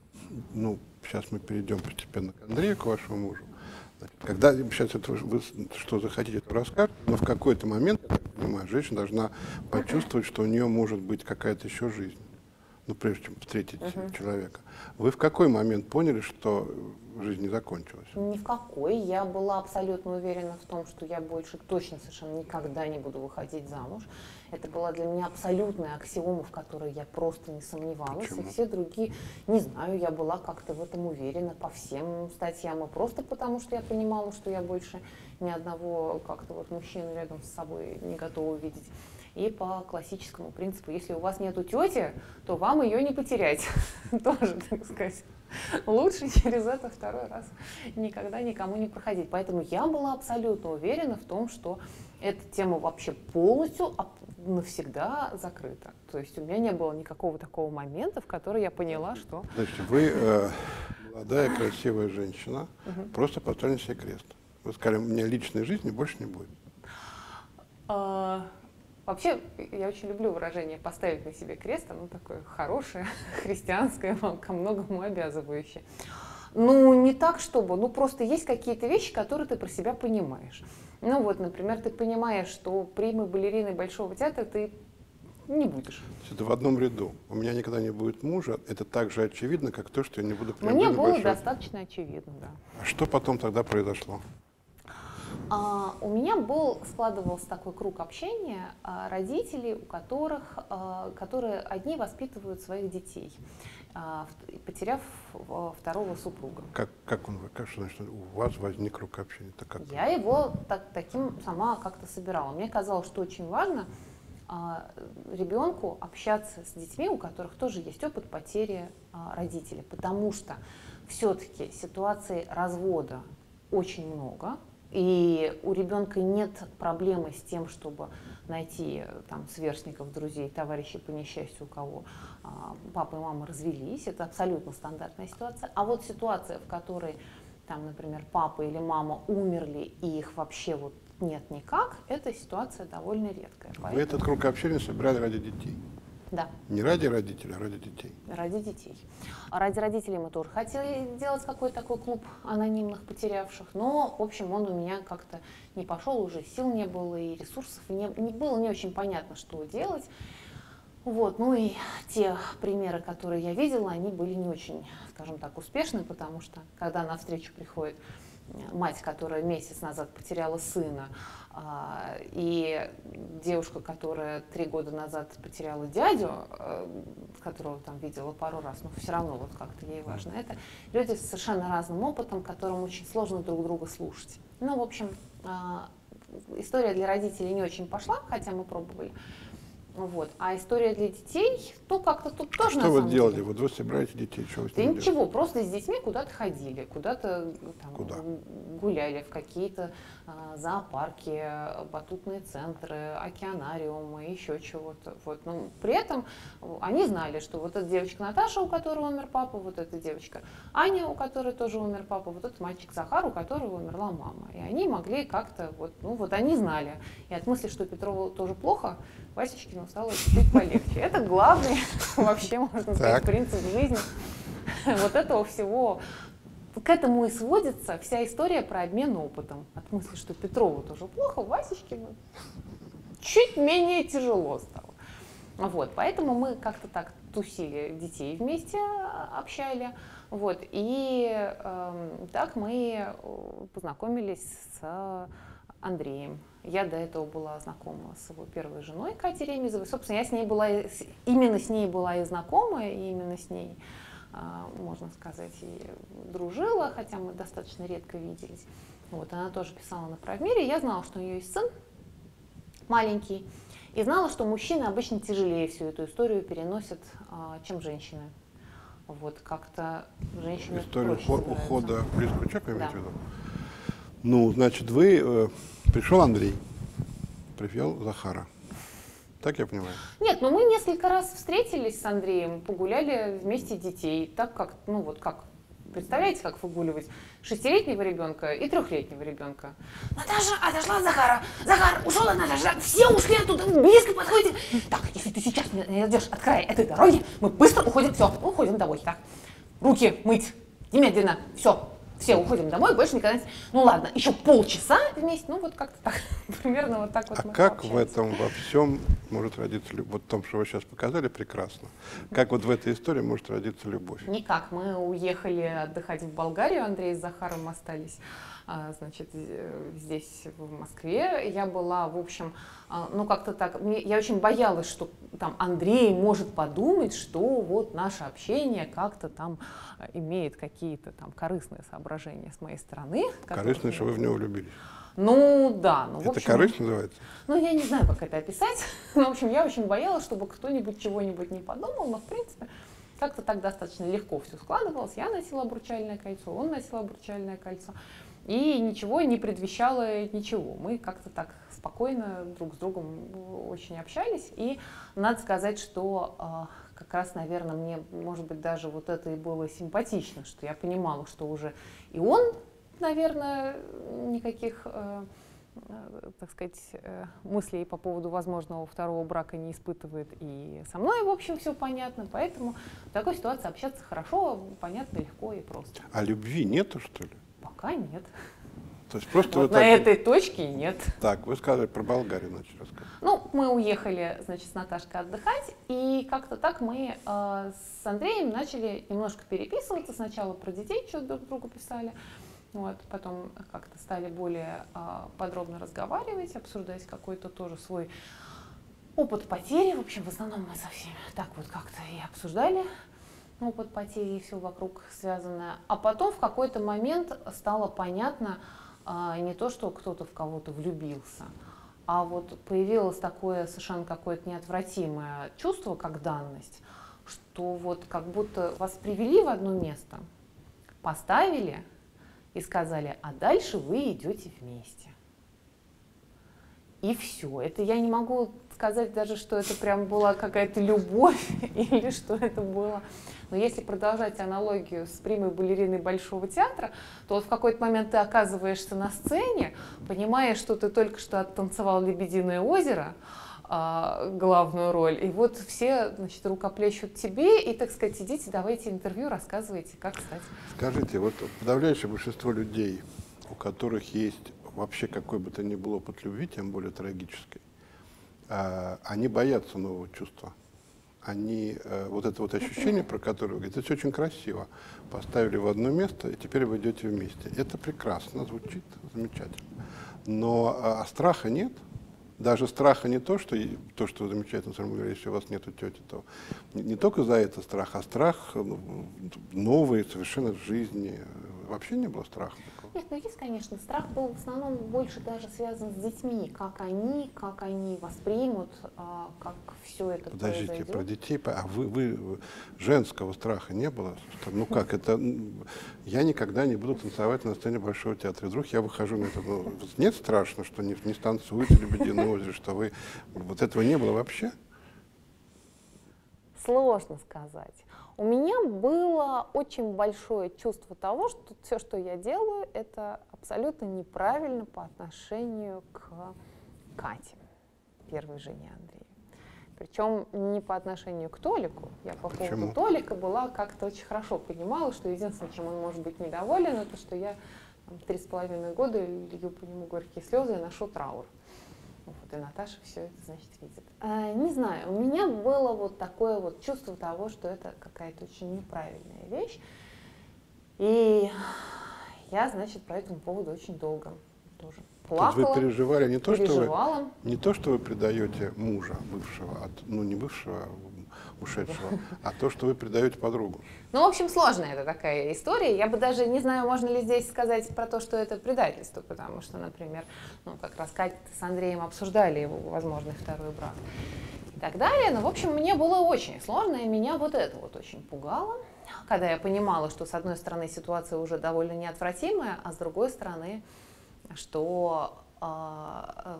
ну, сейчас мы перейдем постепенно к Андрею, к вашему мужу. Когда сейчас это вы что захотите, это расскажете, но в какой-то момент, я так понимаю, женщина должна почувствовать, что у нее может быть какая-то еще жизнь. Ну, прежде чем встретить uh-huh. человека. Вы в какой момент поняли, что жизнь не закончилась? Ни в какой. Я была абсолютно уверена в том, что я больше точно совершенно никогда не буду выходить замуж. Это была для меня абсолютная аксиома, в которой я просто не сомневалась. Почему? И все другие, не знаю, я была как-то в этом уверена по всем статьям. И просто потому, что я понимала, что я больше ни одного как-то вот мужчину рядом с собой не готова увидеть. И по классическому принципу, если у вас нету тети, то вам ее не потерять. Тоже, так сказать. Лучше через это второй раз никогда никому не проходить. Поэтому я была абсолютно уверена в том, что эта тема вообще полностью навсегда закрыта. То есть у меня не было никакого такого момента, в который я поняла, что... Значит, вы э, молодая, красивая женщина, угу. просто поставили себе крест. Вы сказали, у меня личной жизни больше не будет. А... Вообще, я очень люблю выражение «поставить на себе крест», оно такое хорошее, христианское, ко многому обязывающее. Ну, не так, чтобы, ну, просто есть какие-то вещи, которые ты про себя понимаешь. Ну, вот, например, ты понимаешь, что примой балериной Большого театра ты не будешь. Это в одном ряду. У меня никогда не будет мужа, это так же очевидно, как то, что я не буду примой Мне было Большого... достаточно очевидно, да. А что потом тогда произошло? Uh, у меня был, складывался такой круг общения uh, родителей, у которых, uh, которые одни воспитывают своих детей, uh, потеряв uh, второго супруга. Как, как он, как что значит, у вас возник круг общения? Это как? Я его так, таким сама как-то собирала. Мне казалось, что очень важно uh, ребенку общаться с детьми, у которых тоже есть опыт потери uh, родителей, потому что все-таки ситуаций развода очень много. И у ребенка нет проблемы с тем, чтобы найти там сверстников, друзей, товарищей по несчастью, у кого а, папа и мама развелись. Это абсолютно стандартная ситуация. А вот ситуация, в которой, там, например, папа или мама умерли, и их вообще вот нет никак, эта ситуация довольно редкая. Вы Поэтому... этот круг общения собирали ради детей? Да. Не ради родителей, а ради детей? Ради детей. А ради родителей мы тоже хотели делать какой-то такой клуб анонимных потерявших, но, в общем, он у меня как-то не пошел, уже сил не было и ресурсов, не, не было не очень понятно, что делать. Вот. Ну и те примеры, которые я видела, они были не очень, скажем так, успешны, потому что, когда на встречу приходит мать, которая месяц назад потеряла сына, и девушка, которая три года назад потеряла дядю, которого там видела пару раз, но все равно вот как-то ей важно это, люди с совершенно разным опытом, которым очень сложно друг друга слушать. Ну, в общем, история для родителей не очень пошла, хотя мы пробовали. Вот. А история для детей, ну как-то тут А тоже что на вы самом делали? деле. Вот вы собираете детей, что вы с Да ними ничего, делаете? просто с детьми куда-то ходили, куда-то там, Куда? гуляли в какие-то а, зоопарки, батутные центры, океанариумы, еще чего-то. Вот. Но при этом они знали, что вот эта девочка Наташа, у которой умер папа, вот эта девочка Аня, у которой тоже умер папа, вот этот мальчик Захар, у которого умерла мама. И они могли как-то, вот, ну вот они знали. И от мысли, что Петрову тоже плохо, Васечкину стало чуть-чуть полегче. Это главный вообще, можно сказать, принцип жизни вот этого всего. К этому и сводится вся история про обмен опытом. От мысли, что Петрову тоже плохо, Васечкину чуть менее тяжело стало. Вот, поэтому мы как-то так тусили, детей вместе общали. Вот, и э, так мы познакомились с Андреем. Я до этого была знакома с его первой женой Катей Ремезовой. Собственно, я с ней была, именно с ней была и знакома, и именно с ней, можно сказать, и дружила, хотя мы достаточно редко виделись. Вот, она тоже писала на Правмире. Я знала, что у нее есть сын маленький, и знала, что мужчины обычно тяжелее всю эту историю переносят, чем женщины. Вот, как-то женщины Историю проще ухода близкого человека, да. имеете в виду? Ну, значит, вы... Э, пришел Андрей, привел Захара. Так я понимаю? Нет, ну мы несколько раз встретились с Андреем, погуляли вместе детей. Так как, ну вот как, представляете, как выгуливать шестилетнего ребенка и трехлетнего ребенка? Наташа отошла от Захара, Захар ушел от Наташи, все ушли оттуда, близко подходите. Так, если ты сейчас не найдешь от края этой дороги, мы быстро уходим, все, уходим домой. Так, руки мыть, немедленно, все. Все уходим домой, больше никогда не... Ну ладно, еще полчаса вместе, ну вот как-то так, примерно вот так вот. А мы как пообщались. в этом во всем может родиться любовь? Вот в том, что вы сейчас показали, прекрасно. Как вот в этой истории может родиться любовь? Никак. Мы уехали отдыхать в Болгарию, Андрей с Захаром остались, значит, здесь, в Москве. Я была, в общем, ну как-то так, мне, я очень боялась, что там Андрей может подумать, что вот наше общение как-то там имеет какие-то там корыстные соображения с моей стороны. Корыстные, что вы в него влюбились? Ну да. Ну, это в общем, корысть называется? Ну я не знаю, как это описать. Но, в общем, я очень боялась, чтобы кто-нибудь чего-нибудь не подумал, но в принципе как-то так достаточно легко все складывалось. Я носила обручальное кольцо, он носил обручальное кольцо. И ничего не предвещало ничего. Мы как-то так спокойно друг с другом очень общались. И надо сказать, что э, как раз, наверное, мне, может быть, даже вот это и было симпатично, что я понимала, что уже и он, наверное, никаких, э, э, так сказать, э, мыслей по поводу возможного второго брака не испытывает. И со мной, в общем, все понятно. Поэтому в такой ситуации общаться хорошо, понятно, легко и просто. А любви нету, что ли? Пока нет. То есть просто Вот вот на так... этой точке нет. Так, вы сказали про Болгарию, начали рассказывать. Ну, мы уехали, значит, с Наташкой отдыхать, и как-то так мы э, с Андреем начали немножко переписываться. Сначала про детей что-то друг другу писали, вот, потом как-то стали более э, подробно разговаривать, обсуждать какой-то тоже свой опыт потери. В общем, в основном мы со всеми так вот как-то и обсуждали опыт потери и все вокруг связанное. А потом в какой-то момент стало понятно а, не то, что кто-то в кого-то влюбился, а вот появилось такое совершенно какое-то неотвратимое чувство, как данность, что вот как будто вас привели в одно место, поставили и сказали, а дальше вы идете вместе. И все. Это я не могу сказать даже, что это прям была какая-то любовь или что это было. Но если продолжать аналогию с примой балериной Большого театра, то вот в какой-то момент ты оказываешься на сцене, понимаешь, что ты только что оттанцевал «Лебединое озеро», главную роль, и вот все, значит, рукоплещут тебе, и, так сказать, идите, давайте интервью, рассказывайте, как стать. Скажите, вот подавляющее большинство людей, у которых есть вообще какой бы то ни был опыт любви, тем более трагический, они боятся нового чувства. Они, вот это вот ощущение, про которое вы говорите, это очень красиво. Поставили в одно место, и теперь вы идете вместе. Это прекрасно, звучит замечательно. Но а, страха нет. Даже страха не то, что, то, что замечательно, если у вас нету тети, то не, не только за это страх, а страх новый совершенно в жизни. Вообще не было страха такого? Нет, ну есть, конечно, страх был в основном больше даже связан с детьми, как они, как они воспримут, а, как все это Подождите, произойдет. про детей, а вы, вы женского страха не было? Что, ну как, это, я никогда не буду танцевать на сцене Большого театра. И вдруг я выхожу на это, ну, нет страшно, что не, не станцуете «Лебединое озеро», что вы, вот этого не было вообще? Сложно сказать. У меня было очень большое чувство того, что все, что я делаю, это абсолютно неправильно по отношению к Кате, первой жене Андрея. Причем не по отношению к Толику. Я по Почему? поводу Толика была как-то очень хорошо понимала, что единственное, чем он может быть недоволен, это что я там, три с половиной года лью по нему горькие слезы и ношу траур. Вот, и Наташа все это, значит, видит. А, не знаю, у меня было вот такое вот чувство того, что это какая-то очень неправильная вещь. И я, значит, по этому поводу очень долго тоже плакала. То есть вы переживали не то, переживала. что вы, не то, что вы предаете мужа бывшего, от, ну не бывшего, ушедшего, а то, что вы предаете подругу. Ну, в общем, сложная это такая история. Я бы даже не знаю, можно ли здесь сказать про то, что это предательство, потому что, например, ну, как раз Катя с Андреем обсуждали его возможный второй брак и так далее. Но, в общем, мне было очень сложно, и меня вот это вот очень пугало, когда я понимала, что, с одной стороны, ситуация уже довольно неотвратимая, а с другой стороны, что, э, э,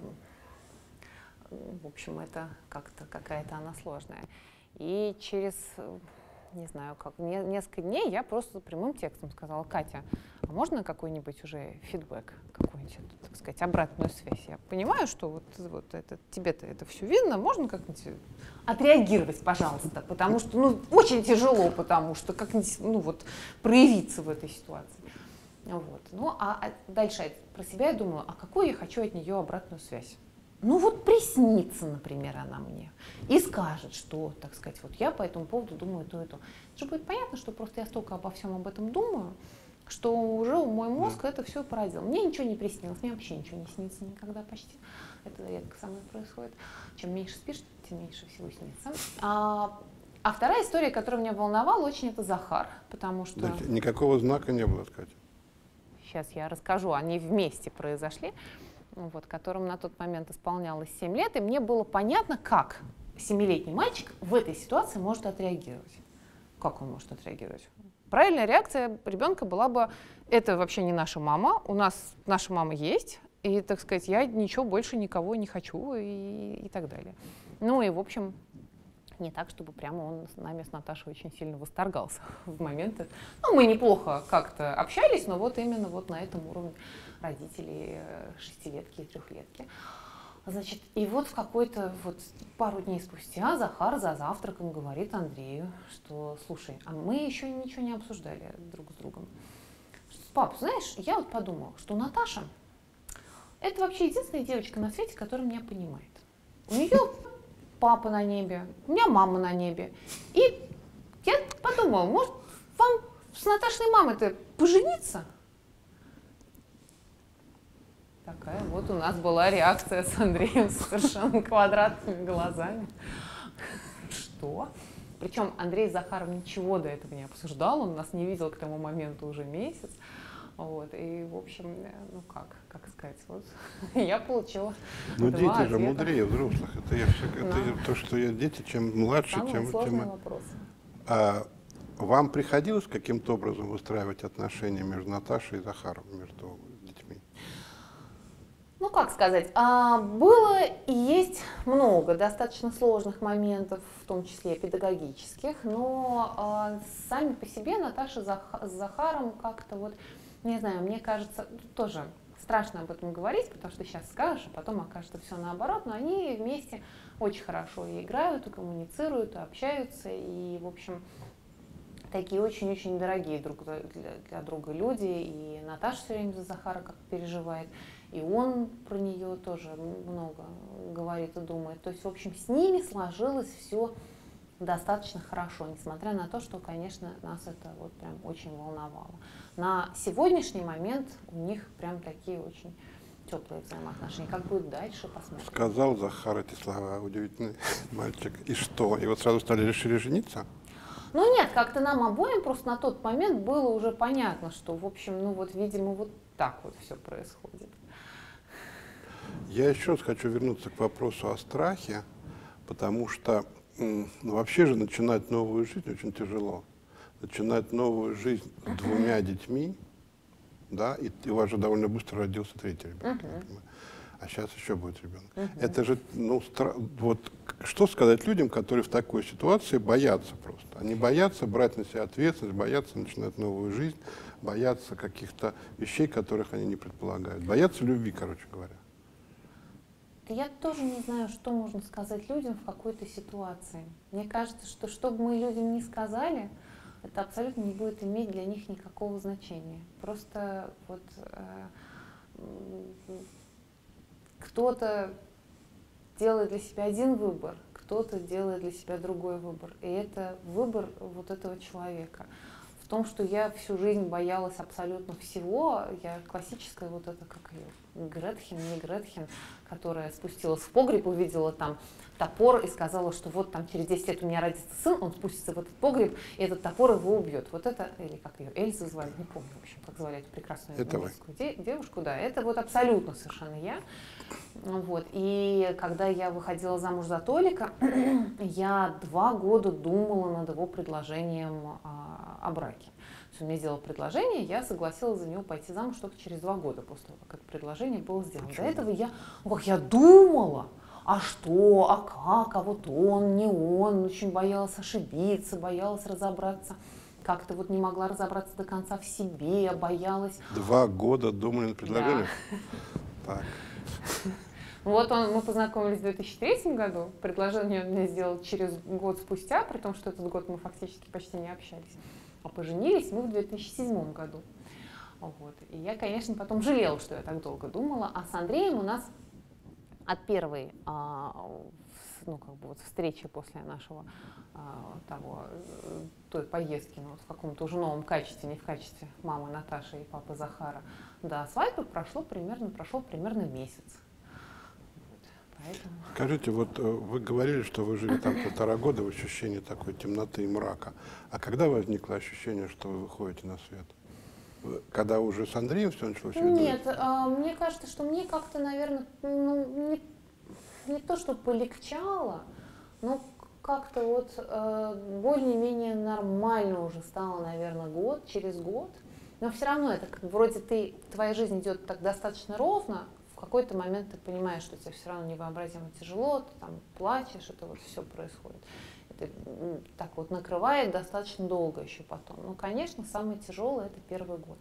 в общем, это как-то какая-то она сложная. И через, не знаю, как, не, несколько дней я просто прямым текстом сказала: Катя, а можно какой-нибудь уже фидбэк, какую-нибудь, так сказать, обратную связь? Я понимаю, что вот, вот это, тебе-то это все видно, можно как-нибудь отреагировать, пожалуйста, потому что, ну, очень тяжело, потому что как-нибудь, ну, вот, проявиться в этой ситуации. Вот. Ну, а, а дальше про себя я думаю, а какую я хочу от нее обратную связь? Ну вот приснится, например, она мне и скажет, что, так сказать, вот я по этому поводу думаю то и то. Это же будет понятно, что просто я столько обо всем об этом думаю, что уже мой мозг да. это все породил. Мне ничего не приснилось, мне вообще ничего не снится никогда почти. Это редко со мной происходит. Чем меньше спишь, тем меньше всего снится. А, а вторая история, которая меня волновала очень, это Захар, потому что... Да, никакого знака не было, Катя. Сейчас я расскажу, они вместе произошли. Вот, которым на тот момент исполнялось семь лет, и мне было понятно, как семилетний мальчик в этой ситуации может отреагировать. Как он может отреагировать? Правильная реакция ребенка была бы: это вообще не наша мама, у нас наша мама есть, и, так сказать, я ничего больше никого не хочу, и, и так далее. Ну и, в общем, не так, чтобы прямо он с нами, с Наташей, очень сильно восторгался в моменты. Ну, мы неплохо как-то общались, но вот именно вот на этом уровне родителей шестилетки и трехлетки. Значит, и вот в какой-то вот пару дней спустя Захар за завтраком говорит Андрею, что: слушай, а мы еще ничего не обсуждали друг с другом. Пап, знаешь, я вот подумала, что Наташа — это вообще единственная девочка на свете, которая меня понимает. У нее папа на небе, у меня мама на небе. И я подумала, может, вам с Наташиной мамой-то пожениться? Такая вот у нас была реакция с Андреем с совершенно квадратными глазами. Что? Причем Андрей с Захаром ничего до этого не обсуждал, он нас не видел к тому моменту уже месяц. Вот, и, в общем, ну как, как сказать, вот я получила Ну, два дети ответа. же мудрее взрослых. Это, я все, это Да. то, что я дети, чем младше, Самый тем... сложный тем... вопрос. А вам приходилось каким-то образом выстраивать отношения между Наташей и Захаром, между детьми? Ну, как сказать, а, было и есть много достаточно сложных моментов, в том числе и педагогических, но а, сами по себе Наташа с Захаром как-то вот, не знаю, мне кажется, тоже страшно об этом говорить, потому что сейчас скажешь, а потом окажется все наоборот, но они вместе очень хорошо и играют, и коммуницируют, и общаются, и, в общем, такие очень-очень дорогие друг для, для друга люди, и Наташа все время за Захара как переживает, и он про нее тоже много говорит и думает. То есть, в общем, с ними сложилось все достаточно хорошо, несмотря на то, что, конечно, нас это вот прям очень волновало. На сегодняшний момент у них прям такие очень теплые взаимоотношения. Как будет дальше, посмотрим. Сказал Захар эти слова, удивительный мальчик. И что? И вот сразу стали решили жениться? Ну нет, как-то нам обоим просто на тот момент было уже понятно, что, в общем, ну вот, видимо, вот так вот все происходит. Я еще раз хочу вернуться к вопросу о страхе, потому что ну, вообще же начинать новую жизнь очень тяжело. Начинать новую жизнь с двумя детьми, да, и, и у вас же довольно быстро родился третий ребенок, uh-huh. а сейчас еще будет ребенок. Uh-huh. Это же, ну, стра... вот что сказать людям, которые в такой ситуации боятся просто? Они боятся брать на себя ответственность, боятся начинать новую жизнь, боятся каких-то вещей, которых они не предполагают, боятся любви, короче говоря. Я тоже не знаю, что можно сказать людям в какой-то ситуации. Мне кажется, что что бы мы людям ни сказали, это абсолютно не будет иметь для них никакого значения. Просто вот э, кто-то делает для себя один выбор, кто-то делает для себя другой выбор. И это выбор вот этого человека. В том, что я всю жизнь боялась абсолютно всего, я классическая вот это, как ее, Гретхен, не Гретхен, которая спустилась в погреб, увидела там топор и сказала, что вот там через десять лет у меня родится сын, он спустится в этот погреб, и этот топор его убьет. Вот это, или как ее, Эльзу звали, не помню, в общем, как звали эту прекрасную немецкую де- девушку, да, это вот абсолютно совершенно я. Вот. И когда я выходила замуж за Толика, я два года думала над его предложением а, о браке. То есть он мне сделал предложение, я согласилась за него пойти замуж только через два года после того, как это предложение было сделано. Почему? До этого я, ну, как я думала, а что, а как, а вот он, не он, очень боялась ошибиться, боялась разобраться. Как-то вот не могла разобраться до конца в себе, боялась. Два года думали над предложением? Да. Так. Вот он, мы познакомились в две тысячи третьем году, предложение он мне сделал через год спустя, при том, что этот год мы фактически почти не общались. А поженились мы в две тысячи седьмом году. Вот. И я, конечно, потом жалела, что я так долго думала. А с Андреем у нас от первой а, ну, как бы вот встречи после нашего а, того, той поездки, ну, вот в каком-то уже новом качестве, не в качестве мамы Наташи и папы Захара, до свадьбы прошло примерно, прошел примерно месяц. Поэтому... Скажите, вот вы говорили, что вы жили там полтора года в ощущении такой темноты и мрака. А когда возникло ощущение, что вы выходите на свет? Когда уже с Андреем все началось? Нет, а, мне кажется, что мне как-то, наверное, ну, не, не то, что полегчало, но как-то вот э, более-менее нормально уже стало, наверное, год, через год. Но все равно это как вроде ты, твоя жизнь идет так достаточно ровно, в какой-то момент ты понимаешь, что тебе все равно невообразимо тяжело, ты там плачешь, это вот все происходит. Это так вот накрывает достаточно долго еще потом. Ну, конечно, самое тяжелое — это первый год.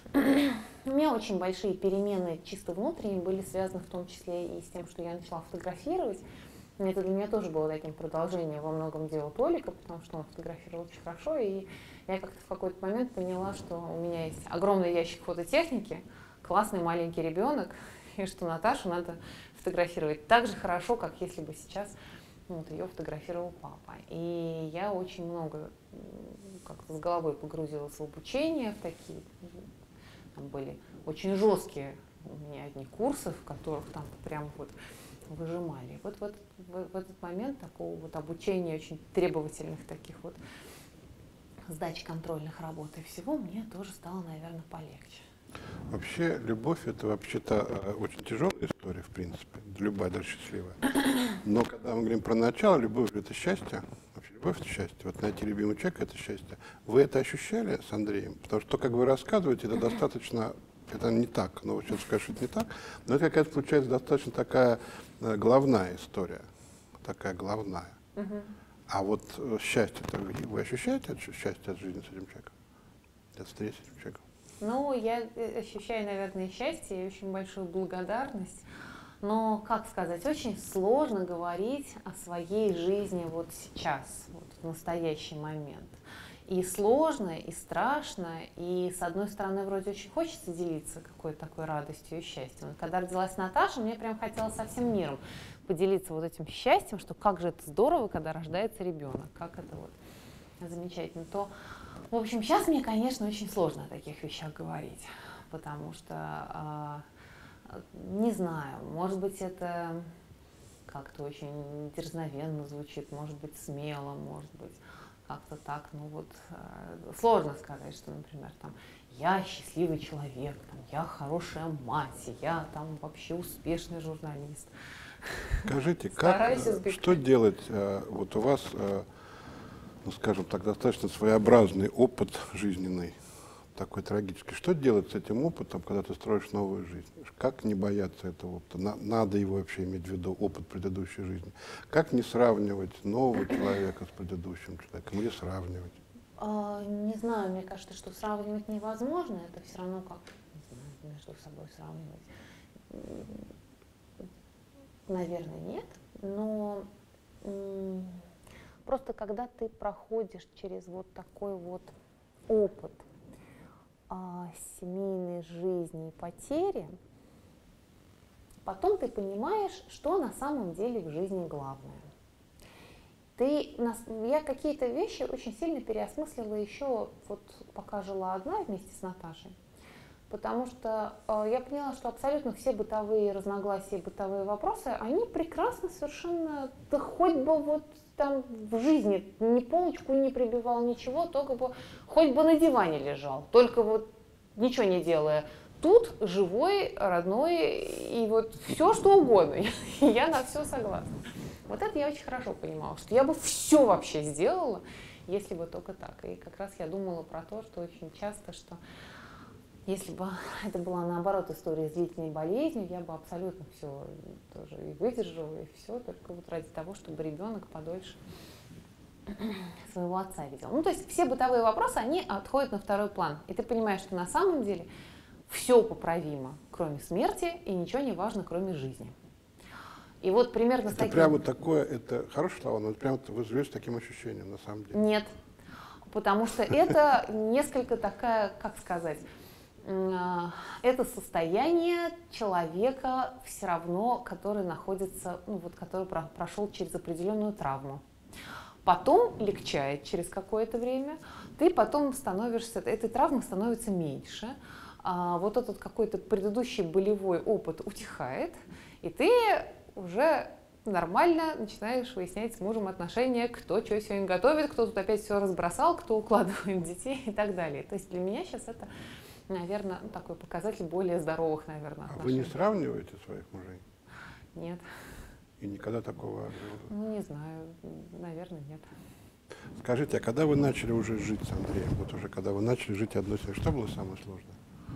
У меня очень большие перемены чисто внутренние были связаны в том числе и с тем, что я начала фотографировать. Это для меня тоже было таким продолжением во многом дела Толика, потому что он фотографировал очень хорошо, и я как-то в какой-то момент поняла, что у меня есть огромный ящик фототехники, классный маленький ребенок, и что Наташу надо фотографировать так же хорошо, как если бы сейчас вот, ее фотографировал папа. И я очень много как-то с головой погрузилась в обучение, в такие, там были очень жесткие у меня одни курсы, в которых там прям вот выжимали. Вот, вот в, в этот момент такого вот обучения очень требовательных таких вот сдач контрольных работ и всего мне тоже стало, наверное, полегче. Вообще, любовь — это вообще-то очень тяжелая история, в принципе, любая, даже счастливая. Но когда мы говорим про начало, любовь — это счастье. Вообще, любовь — это счастье. Вот найти любимого человека — это счастье. Вы это ощущали с Андреем? Потому что, как вы рассказываете, это достаточно, это не так, но вы сейчас скажете, что это не так, но это какая-то получается достаточно такая головная история, такая головная. А вот счастье-то вы, вы ощущаете счастье от жизни с этим человеком? От встречи с этим человеком? Ну, я ощущаю, наверное, счастье и очень большую благодарность. Но, как сказать, очень сложно говорить о своей жизни вот сейчас, вот в настоящий момент. И сложно, и страшно, и, с одной стороны, вроде очень хочется делиться какой-то такой радостью и счастьем. Когда родилась Наташа, мне прям хотелось со всем миром поделиться вот этим счастьем, что как же это здорово, когда рождается ребенок, как это вот замечательно. То, в общем, сейчас мне, конечно, очень сложно о таких вещах говорить, потому что, э, не знаю, может быть, это как-то очень дерзновенно звучит, может быть, смело, может быть, как-то так, ну вот, э, сложно сказать, что, например, там, я счастливый человек, там, я хорошая мать, я там вообще успешный журналист. Скажите, как, что делать, вот у вас, ну, скажем так, достаточно своеобразный опыт жизненный, такой трагический. Что делать с этим опытом, когда ты строишь новую жизнь? Как не бояться этого опыта? На, надо его вообще иметь в виду, опыт предыдущей жизни. Как не сравнивать нового человека с предыдущим человеком или сравнивать? А, не знаю, мне кажется, что сравнивать невозможно. Это все равно как, не знаю, между собой сравнивать. Наверное, нет. Но просто когда ты проходишь через вот такой вот опыт а, семейной жизни и потери, потом ты понимаешь, что на самом деле в жизни главное. Ты, я какие-то вещи очень сильно переосмыслила еще, вот пока жила одна вместе с Наташей, потому что э, я поняла, что абсолютно все бытовые разногласия, бытовые вопросы, они прекрасно совершенно, да хоть бы вот там в жизни ни полочку не прибивал, ничего, только бы хоть бы на диване лежал, только вот ничего не делая. Тут живой, родной, и вот все, что угодно, я на все согласна. Вот это я очень хорошо понимала, что я бы все вообще сделала, если бы только так. И как раз я думала про то, что очень часто, что если бы это была наоборот история с длительной болезнью, я бы абсолютно все тоже и выдержала, и все, только вот ради того, чтобы ребенок подольше своего отца видел. Ну, то есть все бытовые вопросы, они отходят на второй план. И ты понимаешь, что на самом деле все поправимо, кроме смерти, и ничего не важно, кроме жизни. И вот примерно это с таким... прямо вот такое, это хорошее слово, но прямо вы живете с таким ощущением, на самом деле. Нет, потому что это несколько такая, как сказать, это состояние человека все равно, который находится, ну вот, который прошел через определенную травму. Потом легчает через какое-то время, ты потом становишься, этой травмы становится меньше, а вот этот какой-то предыдущий болевой опыт утихает, и ты уже нормально начинаешь выяснять с мужем отношения, кто что сегодня готовит, кто тут опять все разбросал, кто укладывает детей и так далее. То есть для меня сейчас это, наверное, такой показатель более здоровых, наверное, отношений. А вы не сравниваете своих мужей? Нет. И никогда такого? Ну, не знаю, наверное, нет. Скажите, а когда вы начали уже жить с Андреем, вот уже когда вы начали жить одной семьей, что было самое сложное?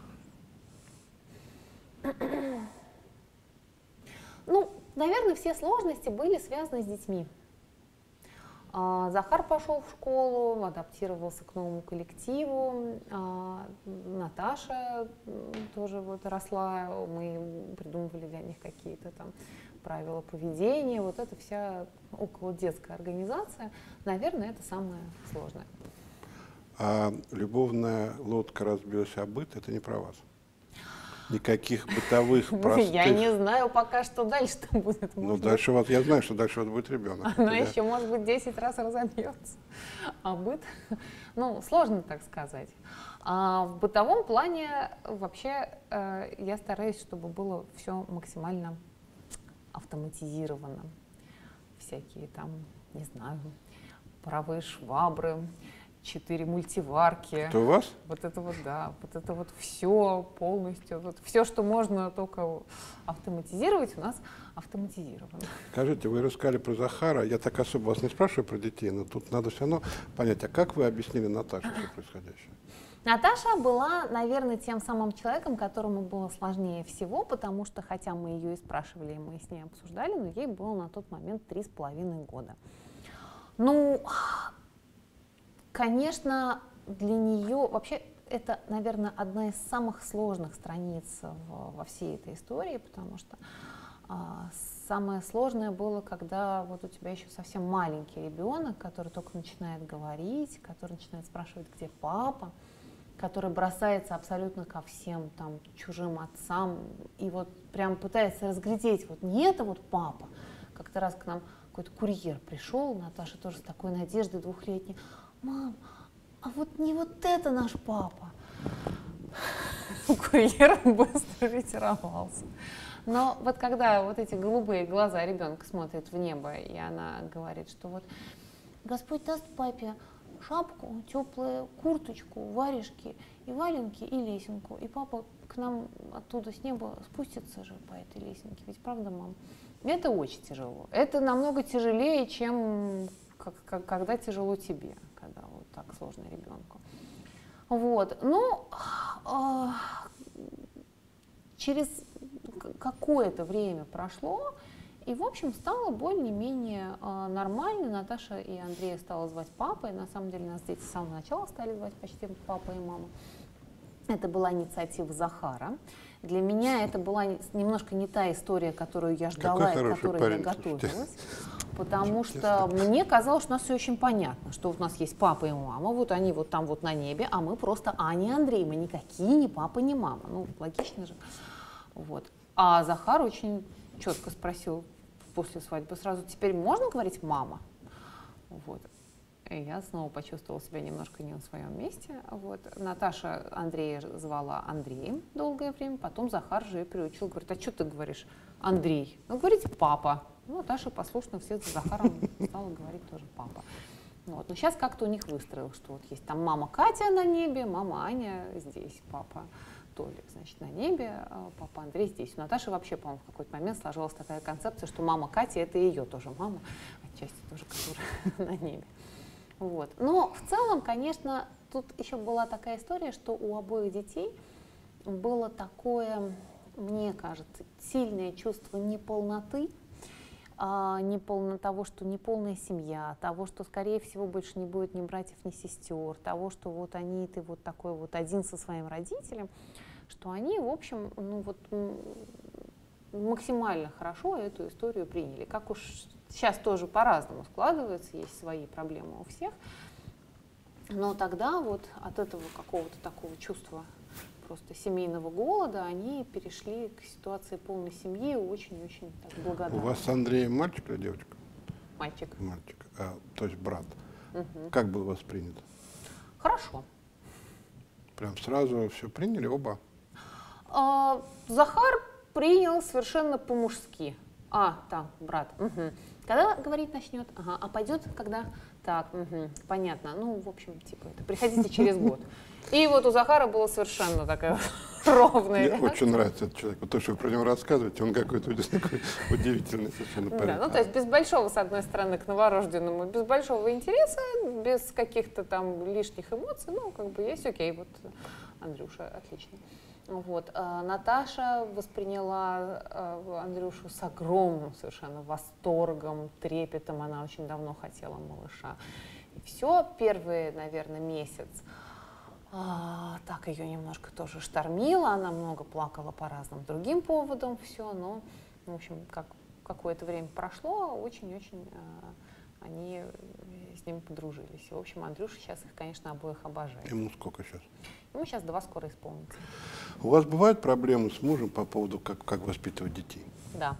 Ну, наверное, все сложности были связаны с детьми. А, Захар пошел в школу, адаптировался к новому коллективу, а, Наташа тоже вот росла, мы придумывали для них какие-то там правила поведения, вот эта вся около детская организация, наверное, это самое сложное. А любовная лодка разбилась о быт, это не про вас? Никаких бытовых, простых... Я не знаю пока, что дальше-то будет. Ну, дальше у вас, я знаю, что дальше у вас будет ребенок. Она еще, может быть, десять раз разобьется. А быт, ну, сложно так сказать. А в бытовом плане вообще э, я стараюсь, чтобы было все максимально автоматизировано. Всякие там, не знаю, паровые швабры, четыре мультиварки. Это у вас? Вот это вот, да, вот это вот все полностью, вот все, что можно только автоматизировать, у нас автоматизировано. Скажите, вы рассказали про Захара, я так особо вас не спрашиваю про детей, но тут надо все равно понять, а как вы объяснили Наташе все происходящее? Наташа была, наверное, тем самым человеком, которому было сложнее всего, потому что, хотя мы ее и спрашивали, и мы с ней обсуждали, но ей было на тот момент три с половиной года. Ну, конечно, для нее вообще это, наверное, одна из самых сложных страниц в, во всей этой истории, потому что а, самое сложное было, когда вот у тебя еще совсем маленький ребенок, который только начинает говорить, который начинает спрашивать, где папа, который бросается абсолютно ко всем там чужим отцам и вот прям пытается разглядеть, вот не это вот папа. Как-то раз к нам какой-то курьер пришел, Наташа тоже с такой надеждой двухлетней: мам, а вот не вот это наш папа. Курьер быстро ретировался. Но вот когда вот эти голубые глаза ребенка смотрят в небо, и она говорит, что вот Господь даст папе шапку, теплую курточку, варежки и валенки и лесенку. И папа к нам оттуда с неба спустится же по этой лесенке. Ведь правда, мам? Это очень тяжело. Это намного тяжелее, чем как, как, когда тяжело тебе, когда вот так сложно ребенку. Вот. Ну, э, через какое-то время прошло, и, в общем, стало более-менее э, нормально. Наташа и Андрея стала звать папой. На самом деле нас дети с самого начала стали звать почти папа и мама. Это была инициатива Захара. Для меня это была немножко не та история, которую я ждала и к которой парень, я готовилась. Потому что мне казалось, что у нас все очень понятно, что у нас есть папа и мама, вот они вот там вот на небе, а мы просто Аня и Андрей, мы никакие ни папа, ни мама. Ну, логично же. Вот. А Захар очень четко спросил после свадьбы сразу: теперь можно говорить мама? Вот. И я снова почувствовала себя немножко не на своем месте. Вот. Наташа Андрея звала Андреем долгое время, потом Захар же ее приучил, говорит: а что ты говоришь Андрей? Ну, говорите папа. Ну, Наташа послушно вслед за Захаром стала говорить тоже папа. Вот. Но сейчас как-то у них выстроилось, что вот есть там мама Катя на небе, мама Аня здесь, папа Толик, значит, на небе, а папа Андрей здесь. У Наташи вообще, по-моему, в какой-то момент сложилась такая концепция, что мама Катя — это ее тоже мама, отчасти тоже, которая на небе. Вот. Но в целом, конечно, тут еще была такая история, что у обоих детей было такое, мне кажется, сильное чувство неполноты, а, неполно того, что неполная семья, того, что, скорее всего, больше не будет ни братьев, ни сестер, того, что вот они, ты вот такой вот один со своим родителем, что они, в общем, ну вот максимально хорошо эту историю приняли. Как уж сейчас тоже по-разному складывается, есть свои проблемы у всех, но тогда вот от этого какого-то такого чувства просто семейного голода они перешли к ситуации полной семьи, очень-очень благодарны. У вас с Андреем мальчик или девочка? Мальчик. Мальчик, а, то есть брат. Угу. Как было воспринято? Хорошо. Прям сразу все приняли оба? А, Захар принял совершенно по-мужски. А, так, брат. Угу. Когда говорить начнет? Ага. А пойдет когда? Так, угу. Понятно. Ну, в общем, типа, это приходите через год. И вот у Захара была совершенно такая ровная реакция. Мне очень нравится этот человек. Вот то, что вы про него рассказываете, он какой-то такой удивительный совершенно парень. Да, ну, то есть без большого, с одной стороны, к новорожденному, без большого интереса, без каких-то там лишних эмоций, ну, как бы есть окей, вот Андрюша отлично. Вот. А Наташа восприняла а, Андрюшу с огромным совершенно восторгом, трепетом. Она очень давно хотела малыша. И все, первый, наверное, месяц а, так ее немножко тоже штормило. Она много плакала по разным другим поводам, все. Но, в общем, как какое-то время прошло, очень-очень а, они с ним подружились. И, в общем, Андрюша сейчас их, конечно, обоих обожает. Ему сколько сейчас? Ему сейчас два скоро исполнится. У вас бывают проблемы с мужем по поводу, как, как воспитывать детей? Да.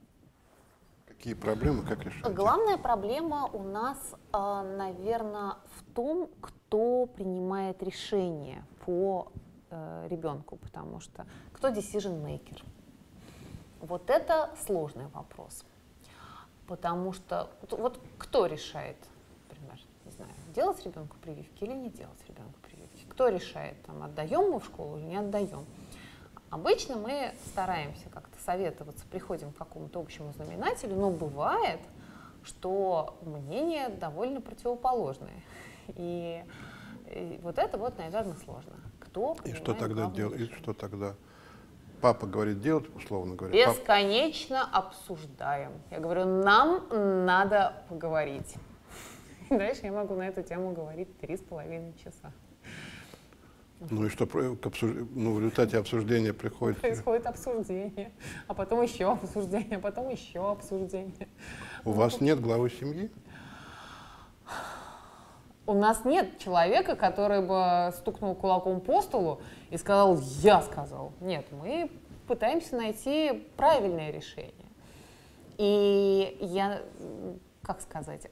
Какие проблемы, как решать? Главная проблема у нас, наверное, в том, кто принимает решение по ребенку, потому что кто decision maker. Вот это сложный вопрос. Потому что вот кто решает, например, не знаю, делать ребенку прививки или не делать ребенку прививки? Кто решает, там, отдаем мы в школу или не отдаем? Обычно мы стараемся как-то советоваться, приходим к какому-то общему знаменателю, но бывает, что мнения довольно противоположные. И, и вот это вот, наверное, сложно. Кто И что тогда делать? И решение? что тогда? Папа говорит делать, условно говоря. Бесконечно Пап... обсуждаем. Я говорю, нам надо поговорить. Дальше я могу на эту тему говорить три с половиной часа. Ну и что, к обсуж... ну, в результате обсуждения приходит... Происходит обсуждение, а потом еще обсуждение, а потом еще обсуждение. У вас нет главы семьи? У нас нет человека, который бы стукнул кулаком по столу и сказал: я сказал. Нет, мы пытаемся найти правильное решение. И я, как сказать,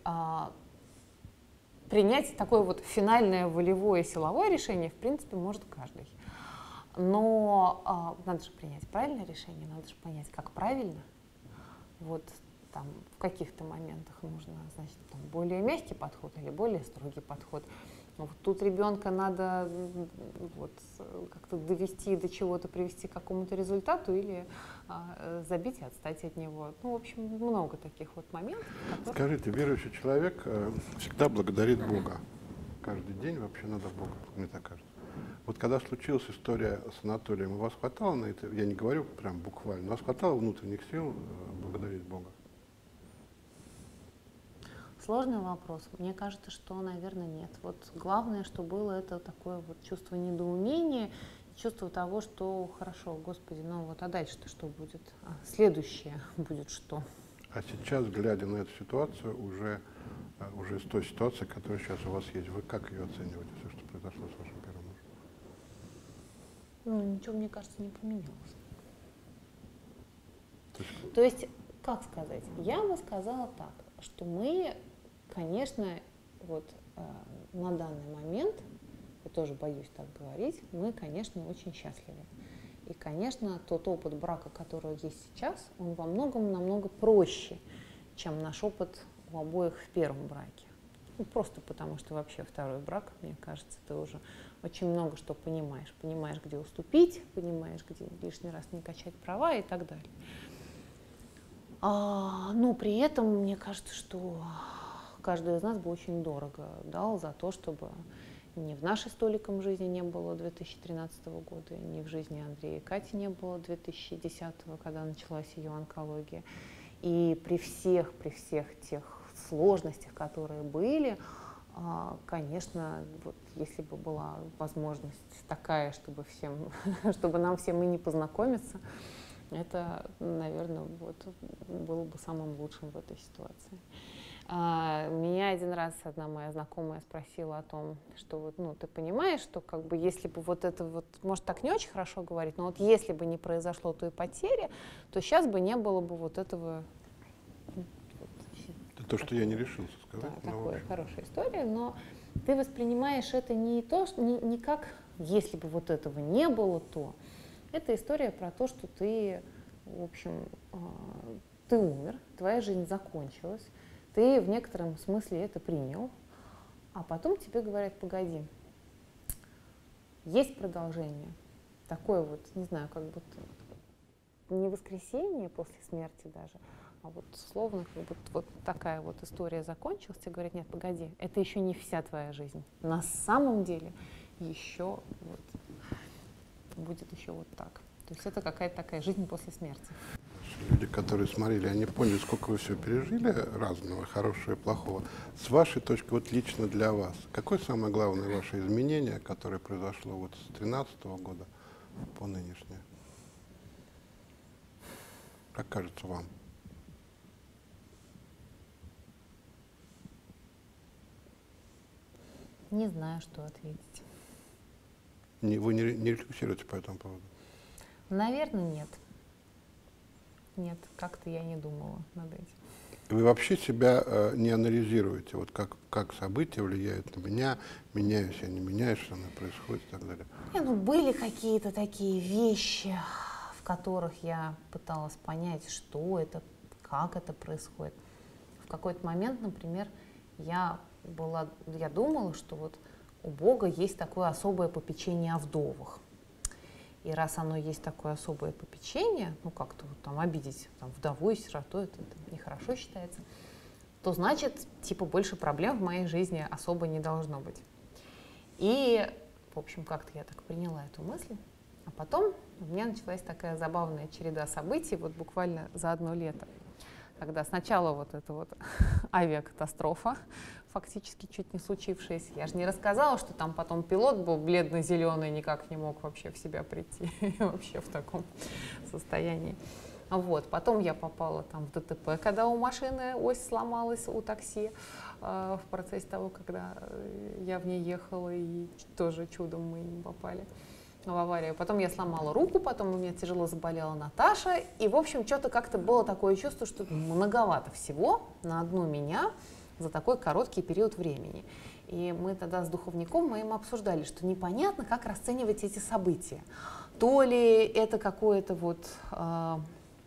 принять такое вот финальное волевое силовое решение, в принципе, может каждый. Но а, надо же принять правильное решение, надо же понять, как правильно. Вот там в каких-то моментах нужно, значит, там, более мягкий подход или более строгий подход. Вот тут ребенка надо вот, как-то довести до чего-то, привести к какому-то результату или а, забить и отстать от него. Ну, в общем, много таких вот моментов. Которых... Скажите, верующий человек э, всегда благодарит Бога. Каждый день вообще надо Бога, мне так кажется. Вот когда случилась история с Анатолием, у вас хватало на это, я не говорю прям буквально, у вас хватало внутренних сил э, благодарить Бога? Сложный вопрос. Мне кажется, что, наверное, нет. Вот главное, что было, это такое вот чувство недоумения, чувство того, что хорошо, Господи, ну вот, а дальше-то что будет? А следующее будет что? А сейчас, глядя на эту ситуацию, уже, уже с той ситуацией, которая сейчас у вас есть, вы как ее оцениваете, все, что произошло с вашим первым мужем? Ну, ничего, мне кажется, не поменялось. То есть, То есть, как сказать? Я бы сказала так, что мы, конечно, вот э, на данный момент, я тоже боюсь так говорить, мы, конечно, очень счастливы. И, конечно, тот опыт брака, который есть сейчас, он во многом намного проще, чем наш опыт у обоих в первом браке. Ну, просто потому, что вообще второй брак, мне кажется, ты уже очень много что понимаешь. Понимаешь, где уступить, понимаешь, где лишний раз не качать права и так далее. А, но при этом, мне кажется, что каждый из нас бы очень дорого дал за то, чтобы ни в нашей с Толиком жизни не было две тысячи тринадцатого года, ни в жизни Андрея и Кати не было две тысячи десятого, когда началась ее онкология. И при всех, при всех тех сложностях, которые были, конечно, вот если бы была возможность такая, чтобы, всем, чтобы нам всем и не познакомиться, это, наверное, вот, было бы самым лучшим в этой ситуации. А, меня один раз одна моя знакомая спросила о том, что вот, ну, ты понимаешь, что как бы если бы вот это вот, может так не очень хорошо говорить, но вот если бы не произошло той потери, то сейчас бы не было бы вот этого. это то, что я не решился сказать. Да, но, такая хорошая история, но ты воспринимаешь это не то, что не, не как если бы вот этого не было, то это история про то, что ты, в общем, ты умер, твоя жизнь закончилась, ты в некотором смысле это принял, а потом тебе говорят, погоди, есть продолжение, такое вот, не знаю, как будто не воскресенье после смерти даже, а вот словно как будто вот такая вот история закончилась, тебе говорят, нет, погоди, это еще не вся твоя жизнь, на самом деле еще вот будет еще вот так. То есть это какая-то такая жизнь после смерти. Люди, которые смотрели, они поняли, сколько вы все пережили разного, хорошего и плохого. С вашей точки, вот лично для вас, какое самое главное ваше изменение, которое произошло вот с две тысячи тринадцатого года по нынешнее? Как кажется вам? Не знаю, что ответить. Не, вы не, не рефлексируете по этому поводу? Наверное, нет. Нет, как-то я не думала над этим. Вы вообще себя э, не анализируете, вот как, как события влияют на меня, меняюсь я, не меняюсь, что со мной происходит и так далее? Не, ну, были какие-то такие вещи, в которых я пыталась понять, что это, как это происходит. В какой-то момент, например, я, была, я думала, что вот у Бога есть такое особое попечение о вдовах. И раз оно есть такое особое попечение, ну как-то вот там обидеть там, вдову и сироту, это, это нехорошо считается, то значит, типа, больше проблем в моей жизни особо не должно быть. И, в общем, как-то я так приняла эту мысль. А потом у меня началась такая забавная череда событий, вот буквально за одно лето, когда сначала вот эта вот авиакатастрофа, фактически чуть не случившаяся. Я же не рассказала, что там потом пилот был бледно-зеленый, никак не мог вообще в себя прийти, вообще в таком состоянии. Вот. Потом я попала там в ДТП, когда у машины ось сломалась, у такси, э, в процессе того, когда я в ней ехала, и тоже чудом мы не попали в аварию. Потом я сломала руку, потом у меня тяжело заболела Наташа, и, в общем, что-то как-то было такое чувство, что многовато всего на одну меня за такой короткий период времени. И мы тогда с духовником моим обсуждали, что непонятно, как расценивать эти события. То ли это какое-то вот, э,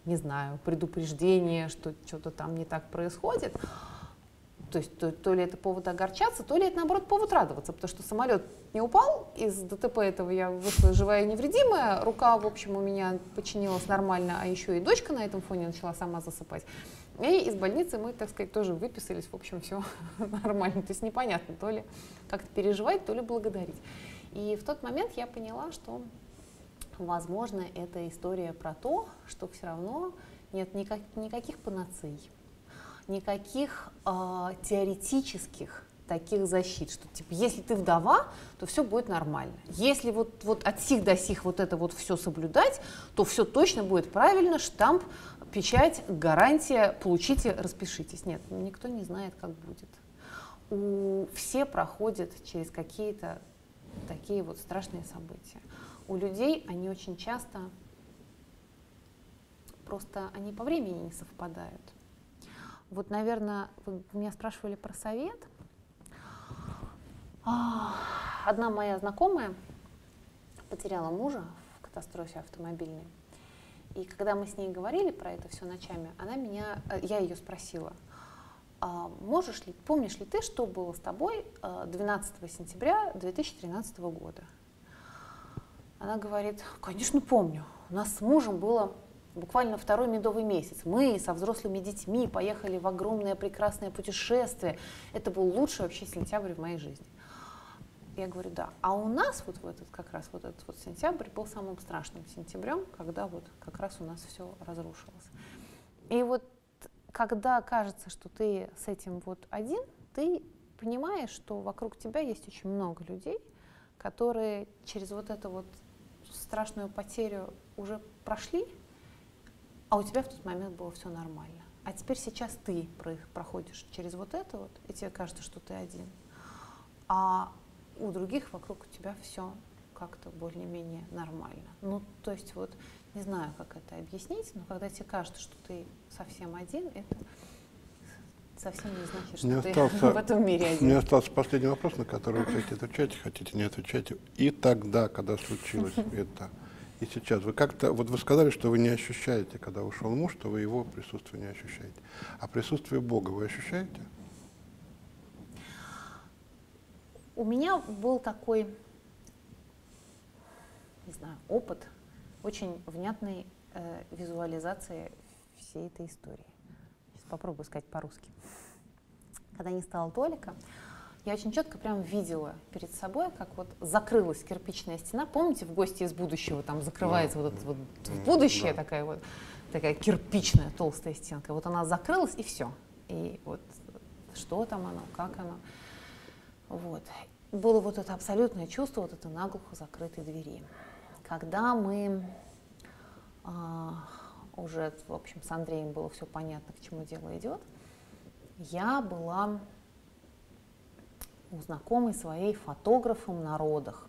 не знаю, предупреждение, что что-то там не так происходит. То есть то, то ли это повод огорчаться, то ли это, наоборот, повод радоваться, потому что самолет не упал, из ДТП этого я вышла живая и невредимая, рука, в общем, у меня починилась нормально, а еще и дочка на этом фоне начала сама засыпать. И из больницы мы, так сказать, тоже выписались, в общем, все нормально. То есть непонятно, то ли как-то переживать, то ли благодарить. И в тот момент я поняла, что, возможно, это история про то, что все равно нет никак, никаких панацей, никаких э, теоретических таких защит, что типа если ты вдова, то все будет нормально. Если вот, вот от сих до сих вот это вот все соблюдать, то все точно будет правильно, штамп, печать, гарантия, получите, распишитесь. Нет, никто не знает, как будет. У, все проходят через какие-то такие вот страшные события. У людей они очень часто, просто они по времени не совпадают. Вот, наверное, вы меня спрашивали про совет. Одна моя знакомая потеряла мужа в катастрофе автомобильной. И когда мы с ней говорили про это все ночами, она меня, я ее спросила, а можешь ли, помнишь ли ты, что было с тобой двенадцатого сентября две тысячи тринадцатого года? Она говорит, конечно, помню. У нас с мужем было буквально второй медовый месяц. Мы со взрослыми детьми поехали в огромное прекрасное путешествие. Это был лучший вообще сентябрь в моей жизни. Я говорю, да. А у нас вот в этот как раз вот этот вот сентябрь был самым страшным сентябрем, когда вот как раз у нас все разрушилось. И вот когда кажется, что ты с этим вот один, ты понимаешь, что вокруг тебя есть очень много людей, которые через вот эту вот страшную потерю уже прошли, а у тебя в тот момент было все нормально. А теперь сейчас ты проходишь через вот это вот, и тебе кажется, что ты один. А у других вокруг тебя все как-то более-менее нормально. Ну, то есть вот, не знаю, как это объяснить, но когда тебе кажется, что ты совсем один, это совсем не значит, что мне ты остался, в этом мире один. Мне остался последний вопрос, на который вы хотите отвечать, хотите не отвечать. И тогда, когда случилось это, и сейчас, вы как-то, вот вы сказали, что вы не ощущаете, когда ушел муж, что вы его присутствие не ощущаете. А присутствие Бога вы ощущаете? У меня был такой, не знаю, опыт очень внятной э, визуализации всей этой истории. Сейчас попробую сказать по-русски. Когда не стало Толика, я очень четко прям видела перед собой, как вот закрылась кирпичная стена. Помните, в «Гости из будущего» там закрывается да. вот это вот в будущее да. такая вот такая кирпичная толстая стенка. Вот она закрылась, и все. И вот что там оно, как оно. Вот. Было вот это абсолютное чувство, вот это наглухо закрытой двери. Когда мы а, уже, в общем, с Андреем было все понятно, к чему дело идет, я была у знакомой своей фотографом на родах.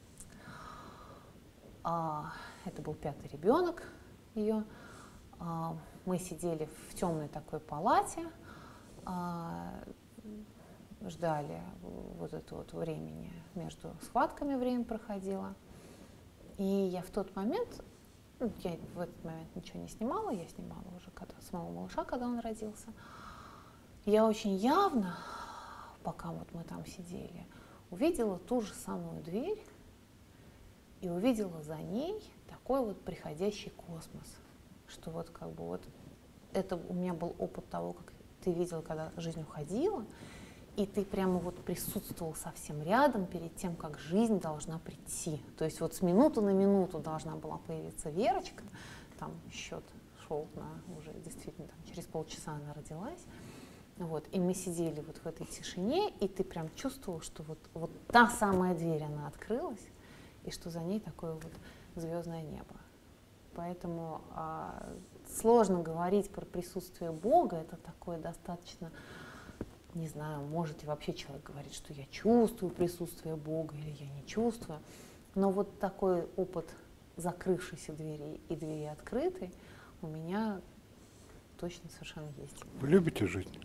А, это был пятый ребенок ее. А, мы сидели в темной такой палате, а, ждали вот это вот времени, между схватками время проходило. И я в тот момент, ну, я в этот момент ничего не снимала, я снимала уже когда, самого малыша, когда он родился. Я очень явно, пока вот мы там сидели, увидела ту же самую дверь и увидела за ней такой вот приходящий космос, что вот как бы вот это у меня был опыт того, как ты видела, когда жизнь уходила, и ты прямо вот присутствовал совсем рядом перед тем, как жизнь должна прийти. То есть вот с минуты на минуту должна была появиться Верочка, там счет шел на уже действительно там, через полчаса она родилась. Вот, и мы сидели вот в этой тишине, и ты прям чувствовал, что вот, вот та самая дверь, она открылась, и что за ней такое вот звездное небо. Поэтому а, сложно говорить про присутствие Бога, это такое достаточно, не знаю, может и вообще человек говорит, что я чувствую присутствие Бога или я не чувствую, но вот такой опыт закрывшейся двери и двери открытой у меня точно совершенно есть. Вы любите жизнь?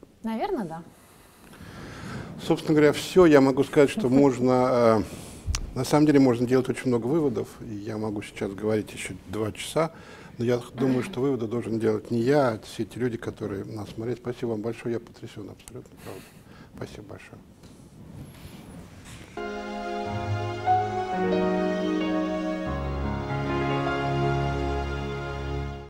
Наверное, да. Собственно говоря, все. Я могу сказать, что можно На самом деле можно делать очень много выводов, и я могу сейчас говорить еще два часа, но я думаю, что выводы должен делать не я, а все эти люди, которые нас смотрят. Спасибо вам большое, я потрясен, абсолютно правда. Спасибо большое.